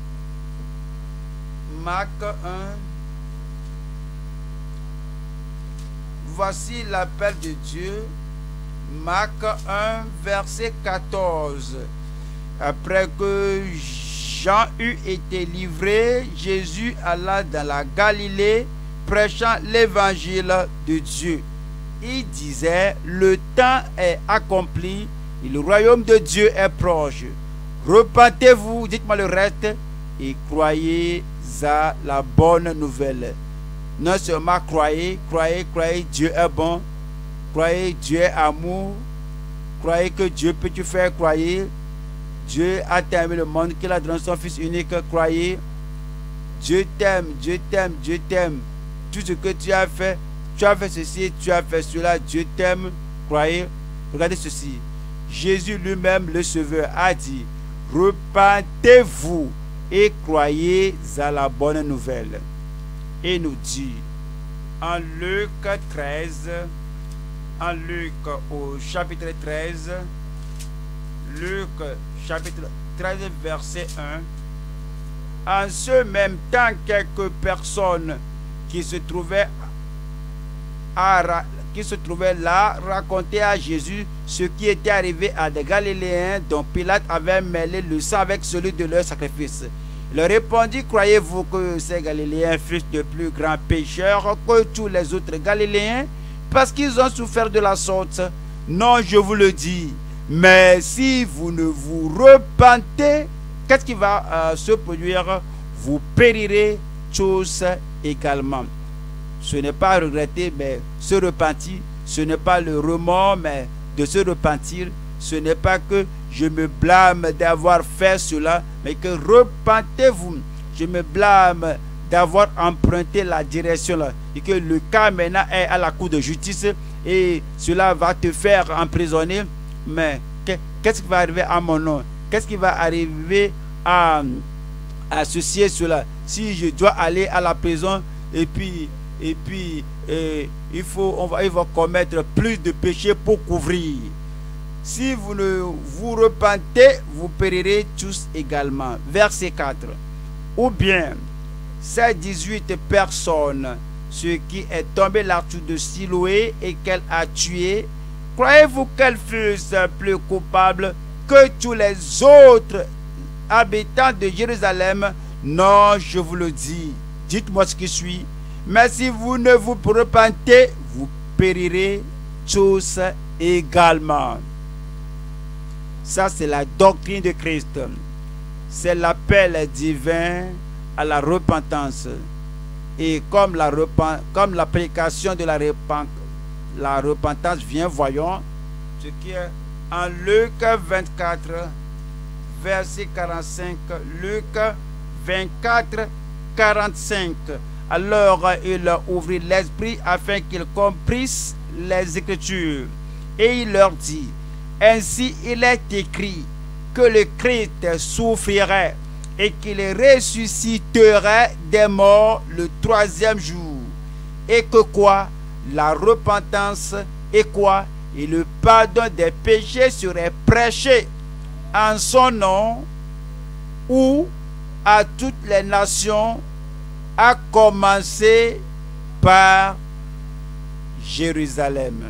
Marc un. Voici l'appel de Dieu. Marc un, verset quatorze. Après que Jean eut été livré, Jésus alla dans la Galilée, prêchant l'évangile de Dieu. Il disait: le temps est accompli et le royaume de Dieu est proche. Repentez-vous, dites-moi le reste, et croyez à la bonne nouvelle. Non seulement croyez, croyez, croyez, Dieu est bon, croyez, Dieu est amour, croyez que Dieu peut te faire croire. Dieu a aimé le monde qu'il a donné son Fils unique, croyez. Dieu t'aime, Dieu t'aime, Dieu t'aime. Tout ce que tu as fait, tu as fait ceci, tu as fait cela, Dieu t'aime, croyez. Regardez ceci. Jésus lui-même, le Sauveur, a dit: repentez-vous et croyez à la bonne nouvelle. Et nous dit en Luc treize, en Luc au chapitre treize, Luc chapitre treize, verset un. En ce même temps, quelques personnes qui se trouvaient, à, qui se trouvaient là racontaient à Jésus ce qui était arrivé à des Galiléens dont Pilate avait mêlé le sang avec celui de leur sacrifice. Il leur répondit: croyez-vous que ces Galiléens fussent de plus grands pécheurs que tous les autres Galiléens, parce qu'ils ont souffert de la sorte? Non, je vous le dis. Mais si vous ne vous repentez, qu'est-ce qui va euh, se produire? Vous périrez chose également. Ce n'est pas regretter, mais se repentir. Ce n'est pas le remords, mais de se repentir. Ce n'est pas que je me blâme d'avoir fait cela, mais que repentez-vous. Je me blâme d'avoir emprunté la direction là. Et que le cas maintenant est à la cour de justice et cela va te faire emprisonner. Mais qu'est-ce qui va arriver à mon nom? Qu'est-ce qui va arriver à associer cela? Si je dois aller à la prison et puis et puis et il faut on va, il va commettre plus de péchés pour couvrir. Si vous ne vous repentez, vous périrez tous également. Verset quatre. Ou bien ces dix-huit personnes, ce qui est tombé là-dessous de Siloé et qu'elle a tué, croyez-vous qu'elles fussent plus coupables que tous les autres habitants de Jérusalem? Non, je vous le dis. Dites-moi ce qui suit. Mais si vous ne vous repentez, vous périrez tous également. Ça, c'est la doctrine de Christ. C'est l'appel divin à la repentance. Et comme la, repent, comme la prédication de la, repent, la repentance vient, voyons ce qui est en Luc vingt-quatre, verset quarante-cinq. Luc vingt-quatre, quarante-cinq. Alors il leur ouvrit l'esprit afin qu'ils comprissent les Écritures. Et il leur dit: ainsi il est écrit que le Christ souffrirait et qu'il ressusciterait des morts le troisième jour. Et que quoi? La repentance et quoi? Et le pardon des péchés serait prêché en son nom ou à toutes les nations, à commencer par Jérusalem.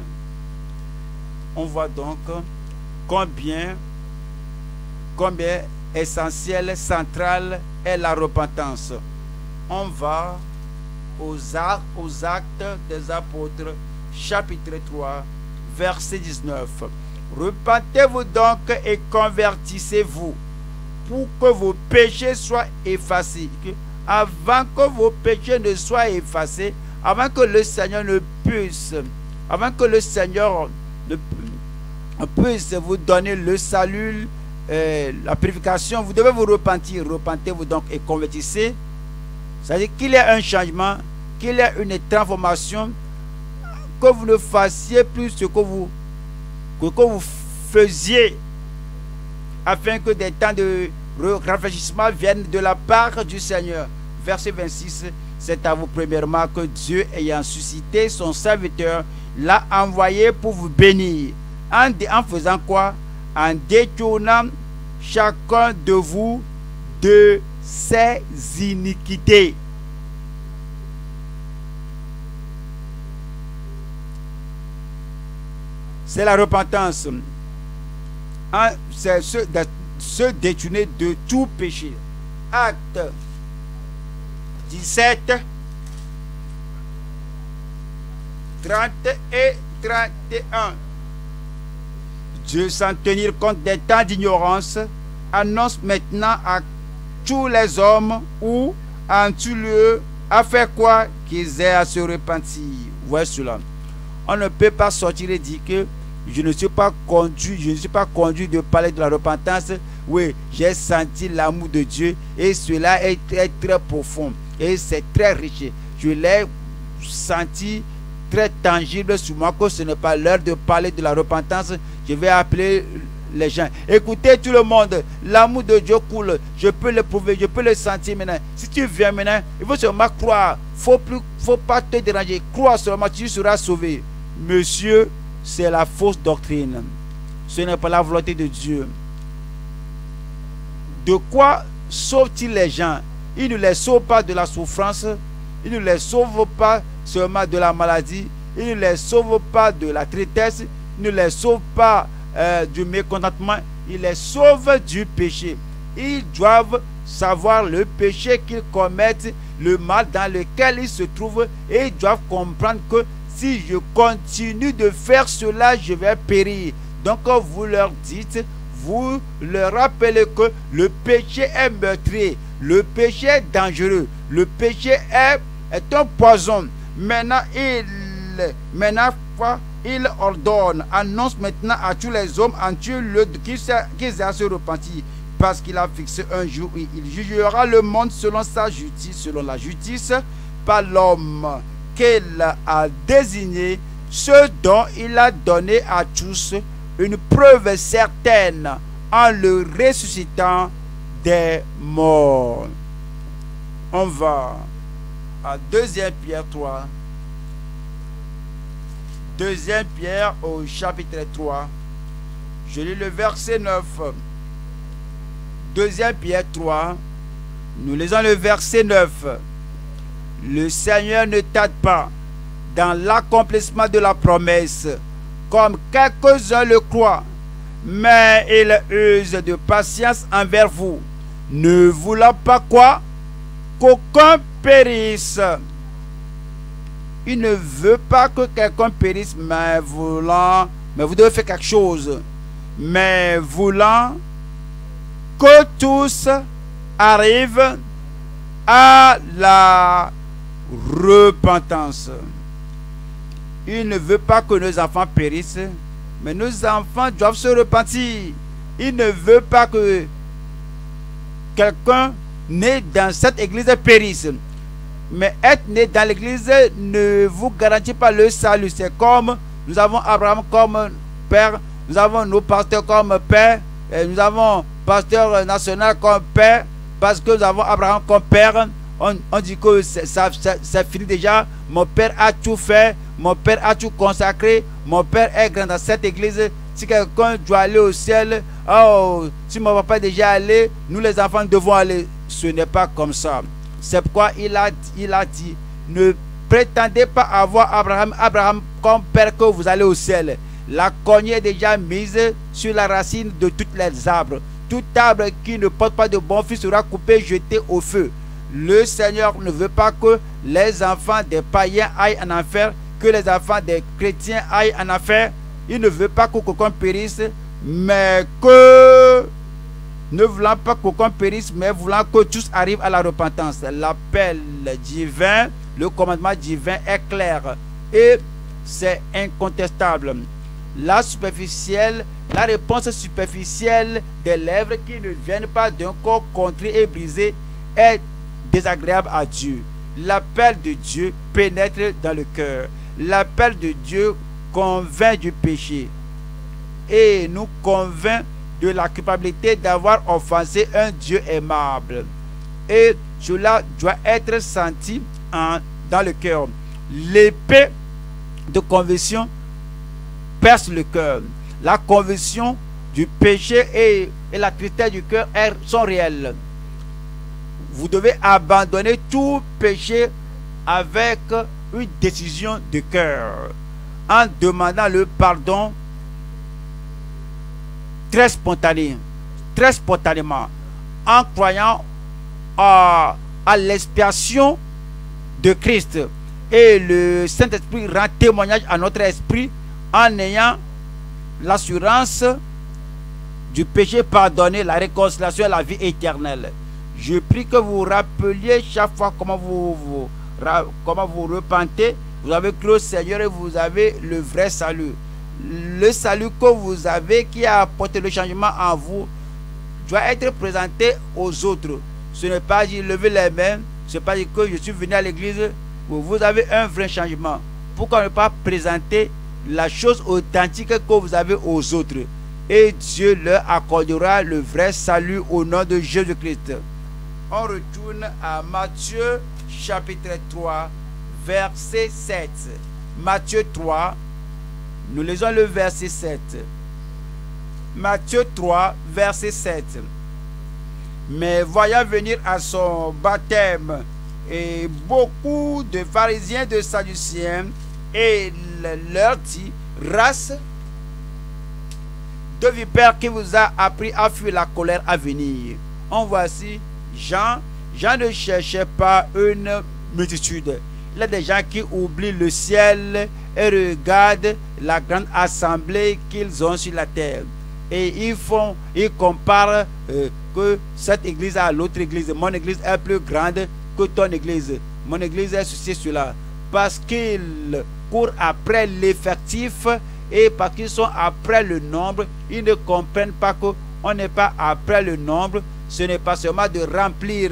On voit donc combien, combien essentiel, central est la repentance. On va aux actes, aux actes des apôtres, chapitre trois, verset dix-neuf. Repentez-vous donc et convertissez-vous pour que vos péchés soient effacés. Avant que vos péchés ne soient effacés, avant que le Seigneur ne puisse, avant que le Seigneur ne puisse vous donner le salut, euh, la purification, vous devez vous repentir. Repentez-vous donc et convertissez. C'est-à-dire qu'il y a un changement, qu'il y a une transformation, que vous ne fassiez plus ce que vous, que, que vous faisiez, afin que des temps de rafraîchissement viennent de la part du Seigneur. Verset vingt-six, c'est à vous premièrement que Dieu, ayant suscité son serviteur, l'a envoyé pour vous bénir. En, en faisant quoi? En détournant chacun de vous de ses iniquités. C'est la repentance. C'est se, se détourner de tout péché. Acte dix-sept, trente et trente et un. Dieu, sans tenir compte des temps d'ignorance, annonce maintenant à tous les hommes ou en tout lieu à faire quoi? Qu'ils aient à se repentir. Voyez cela. On ne peut pas sortir et dire que je ne suis pas conduit, je ne suis pas conduit de parler de la repentance. Oui, j'ai senti l'amour de Dieu et cela est très très profond et c'est très riche. Je l'ai senti très tangible sur moi que ce n'est pas l'heure de parler de la repentance. Je vais appeler les gens. Écoutez tout le monde, l'amour de Dieu coule. Je peux le prouver, je peux le sentir maintenant. Si tu viens maintenant, il faut seulement croire. Faut plus, faut pas te déranger. Crois seulement, tu seras sauvé. Monsieur, c'est la fausse doctrine. Ce n'est pas la volonté de Dieu. De quoi sauve-t-il les gens? Il ne les sauve pas de la souffrance. Il ne les sauve pas seulement de la maladie. Il ne les sauve pas de la tristesse. Il ne les sauve pas euh, du mécontentement. Il les sauve du péché. Ils doivent savoir le péché qu'ils commettent, le mal dans lequel ils se trouvent, et ils doivent comprendre que si je continue de faire cela, je vais périr. Donc vous leur dites, vous leur rappelez que le péché est meurtrier. Le péché est dangereux. Le péché est, est un poison. Maintenant, il, maintenant, il ordonne, annonce maintenant à tous les hommes en Dieu qu'ils aient se repentir. Parce qu'il a fixé un jour où il jugera le monde selon sa justice, selon la justice, par l'homme qu'il a désigné, ce dont il a donné à tous une preuve certaine en le ressuscitant des morts. On va à deuxième Pierre trois. deuxième Pierre au chapitre trois. Je lis le verset neuf. deuxième Pierre trois. Nous lisons le verset neuf. Le Seigneur ne tarde pas dans l'accomplissement de la promesse, comme quelques-uns le croient, mais il use de patience envers vous, ne voulant pas quoi? Qu'aucun périsse. Il ne veut pas que quelqu'un périsse, mais voulant, mais vous devez faire quelque chose, mais voulant que tous arrivent à la repentance. Il ne veut pas que nos enfants périssent, mais nos enfants doivent se repentir. Il ne veut pas que quelqu'un né dans cette église périsse. Mais être né dans l'église ne vous garantit pas le salut. C'est comme nous avons Abraham comme père, nous avons nos pasteurs comme père, et nous avons pasteur national comme père, parce que nous avons Abraham comme père. On, on dit que ça, ça, ça finit déjà. Mon père a tout fait, mon père a tout consacré, mon père est grand dans cette église. Si quelqu'un doit aller au ciel, oh, si mon papa est déjà allé, nous les enfants devons aller. Ce n'est pas comme ça. C'est pourquoi il a, il a dit, ne prétendez pas avoir Abraham, Abraham comme père que vous allez au ciel. La cognée est déjà mise sur la racine de tous les arbres. Tout arbre qui ne porte pas de bon fruit sera coupé, jeté au feu. Le Seigneur ne veut pas que les enfants des païens aillent en enfer, que les enfants des chrétiens aillent en enfer. Il ne veut pas que quelqu'un périsse, mais que, ne voulant pas que quelqu'un périsse, mais voulant que tous arrivent à la repentance. L'appel divin, le commandement divin est clair et c'est incontestable. La superficielle, la réponse superficielle des lèvres qui ne viennent pas d'un corps contrit et brisé est désagréable à Dieu. L'appel de Dieu pénètre dans le cœur. L'appel de Dieu convainc du péché et nous convainc de la culpabilité d'avoir offensé un Dieu aimable. Et cela doit être senti en, dans le cœur. L'épée de conviction perce le cœur. La conviction du péché et, et la tristesse du cœur sont réelles. Vous devez abandonner tout péché avec une décision de cœur, en demandant le pardon très spontané, très spontanément, en croyant à, à l'expiation de Christ. Et le Saint-Esprit rend témoignage à notre esprit en ayant l'assurance du péché pardonné, la réconciliation et la vie éternelle. Je prie que vous vous rappeliez chaque fois comment vous, vous, comment vous repentez. Vous avez cru au Seigneur et vous avez le vrai salut. Le salut que vous avez qui a apporté le changement en vous doit être présenté aux autres. Ce n'est pas dire lever les mains, ce n'est pas dire que je suis venu à l'église. Vous avez un vrai changement. Pourquoi ne pas présenter la chose authentique que vous avez aux autres? Et Dieu leur accordera le vrai salut au nom de Jésus-Christ. On retourne à Matthieu chapitre trois, verset sept. Matthieu trois, nous lisons le verset sept. Matthieu trois, verset sept. Mais voyant venir à son baptême et beaucoup de pharisiens, de sadducéens, et leur dit, race de vipères qui vous a appris à fuir la colère à venir. On voici Jean. Jean ne cherchait pas une multitude. Il y a des gens qui oublient le ciel et regardent la grande assemblée qu'ils ont sur la terre. Et ils font, ils comparent euh, que cette église a l'autre église. Mon église est plus grande que ton église. Mon église est ceci, cela. Parce qu'ils courent après l'effectif et parce qu'ils sont après le nombre, ils ne comprennent pas qu'on n'est pas après le nombre. Ce n'est pas seulement de remplir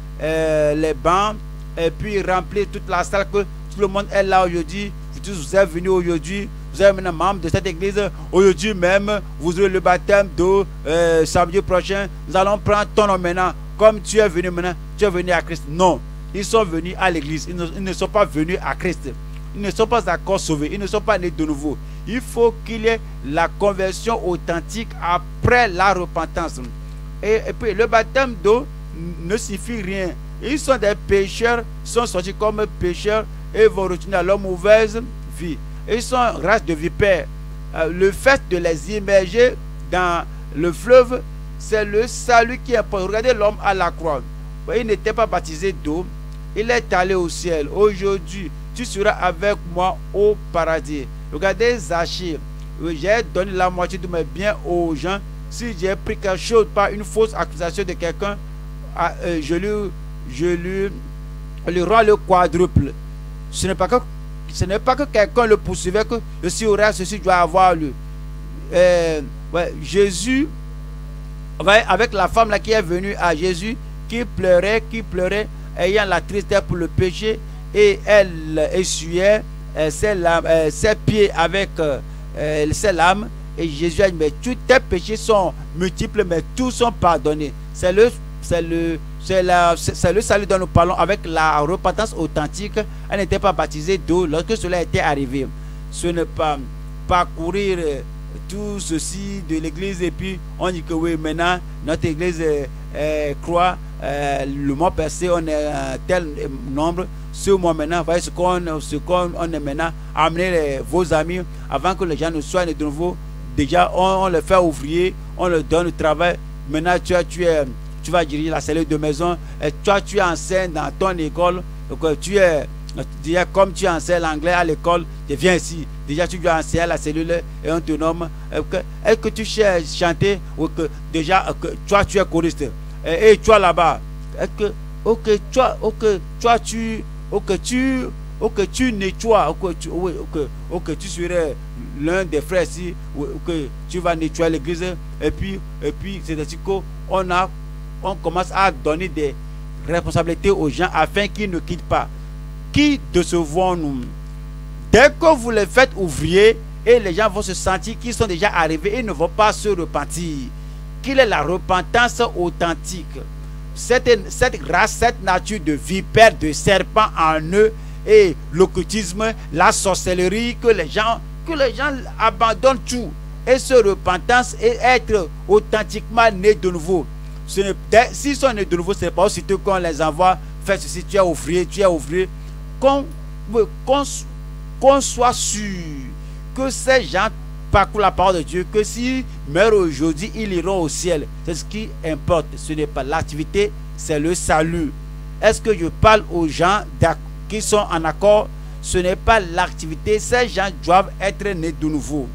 euh, les bancs et puis remplir toute la salle, que tout le monde est là aujourd'hui. Vous, vous êtes venus aujourd'hui, vous êtes maintenant membre de cette église. Aujourd'hui même, vous aurez le baptême d'eau. Euh, samedi prochain, nous allons prendre ton nom maintenant. Comme tu es venu maintenant, tu es venu à Christ. Non, ils sont venus à l'église. Ils, ils ne sont pas venus à Christ. Ils ne sont pas encore sauvés. Ils ne sont pas nés de nouveau. Il faut qu'il y ait la conversion authentique après la repentance. Et, et puis le baptême d'eau ne signifie rien. Ils sont des pécheurs, sont sortis comme pécheurs et vont retourner à leur mauvaise vie. Ils sont race de vipères. Euh, le fait de les immerger dans le fleuve, c'est le salut qui est important. Regardez l'homme à la croix. Il n'était pas baptisé d'eau. Il est allé au ciel. Aujourd'hui, tu seras avec moi au paradis. Regardez Zachée. J'ai donné la moitié de mes biens aux gens. Si j'ai pris quelque chose par une fausse accusation de quelqu'un, euh, je lui, je lui, lui rends le quadruple. Ce n'est pas que, ce n'est pas que quelqu'un le poursuivait, que ceci aurait, ceci doit avoir lieu. Euh, ouais, Jésus, ouais, avec la femme là qui est venue à Jésus, qui pleurait, qui pleurait, ayant la tristesse pour le péché, et elle essuyait euh, ses, lames, euh, ses pieds avec euh, ses lames. Et Jésus a dit, mais tous tes péchés sont multiples, mais tous sont pardonnés. C'est le, c'est le, c'est la, c'est le salut dont nous parlons avec la repentance authentique. Elle n'était pas baptisée d'eau lorsque cela était arrivé. Ce n'est pas parcourir tout ceci de l'église et puis on dit que oui, maintenant notre église euh, euh, croit euh, le mois passé on est un tel nombre. Ce mois maintenant, voyez ce qu'on ce qu'on on est maintenant, amener les, vos amis avant que les gens ne soient de nouveau. Déjà, on, on les fait ouvrier, on leur donne le travail. Maintenant, tu, tu, es, tu vas diriger la cellule de maison. Et toi, tu enseignes dans ton école. Donc, tu es, déjà, comme tu enseignes l'anglais à l'école, tu viens ici. Déjà, tu dois enseigner à la cellule et on te nomme. Est-ce que tu cherches chanter ou que déjà, que toi, tu es choriste? Et, et toi là-bas, est-ce que, ok, toi, ok, toi, tu, ok, tu, ok, tu nettoies, ok, tu, ok, ok, ok, tu serais l'un des frères ici, que tu vas nettoyer l'église, et puis, et puis c'est-à-dire qu'on a, on commence à donner des responsabilités aux gens afin qu'ils ne quittent pas. Qui décevons-nous? Dès que vous les faites ouvriers, et les gens vont se sentir qu'ils sont déjà arrivés, ils ne vont pas se repentir. Quelle est la repentance authentique? Cette, cette race, cette nature de vipère, de serpent en eux, et l'occultisme, la sorcellerie, que les gens que les gens abandonnent tout et se repentent et être authentiquement nés de nouveau. S'ils sont nés de nouveau, ce n'est pas aussitôt qu'on les envoie faire ceci, tu es ouvrier, tu es ouvrier. Qu'on qu'on qu'on soit sûr que ces gens parcourent la parole de Dieu, que s'ils meurent aujourd'hui, ils iront au ciel. C'est ce qui importe. Ce n'est pas l'activité, c'est le salut. Est-ce que je parle aux gens qui sont en accord? Ce n'est pas l'activité. Ces gens doivent être nés de nouveau.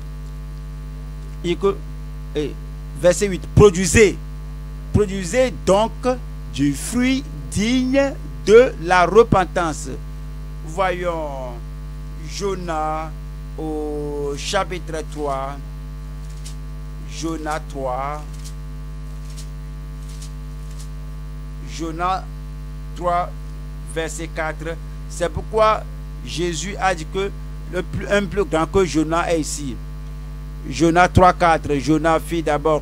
Verset huit. Produisez. Produisez donc du fruit digne de la repentance. Voyons Jonas au chapitre trois. Jonas trois. Jonas trois, verset quatre. C'est pourquoi Jésus a dit que le plus, un plus grand que Jonas est ici. Jonas trois, quatre. Jonas fit d'abord.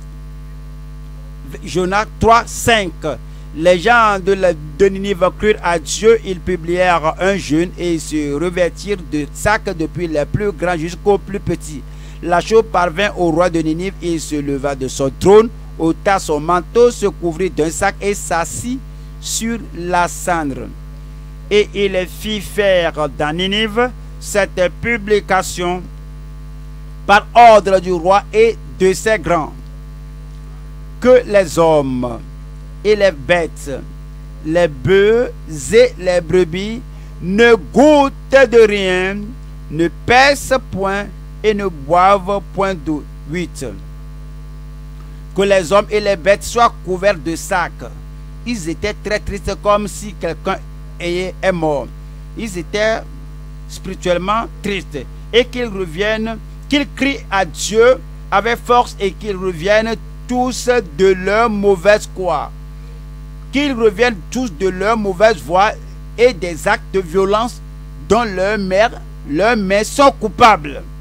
Jonas trois, cinq. Les gens de, la, de Ninive crurent à Dieu. Ils publièrent un jeûne et se revêtirent de sacs depuis les plus grands jusqu'aux plus petits. La chose parvint au roi de Ninive. Il se leva de son trône, ôta son manteau, se couvrit d'un sac et s'assit sur la cendre. Et il fit faire dans Ninive cette publication par ordre du roi et de ses grands, que les hommes et les bêtes, les bœufs et les brebis ne goûtent de rien, ne pèsent point et ne boivent point d'eau. huit. que les hommes et les bêtes soient couverts de sacs. Ils étaient très tristes, comme si quelqu'un est mort. Ils étaient spirituellement tristes. Et qu'ils reviennent, qu'ils crient à Dieu avec force et qu'ils reviennent tous de leur mauvaise foi. Qu'ils reviennent tous de leur mauvaise voie et des actes de violence dont leurs mères, leurs mains sont coupables.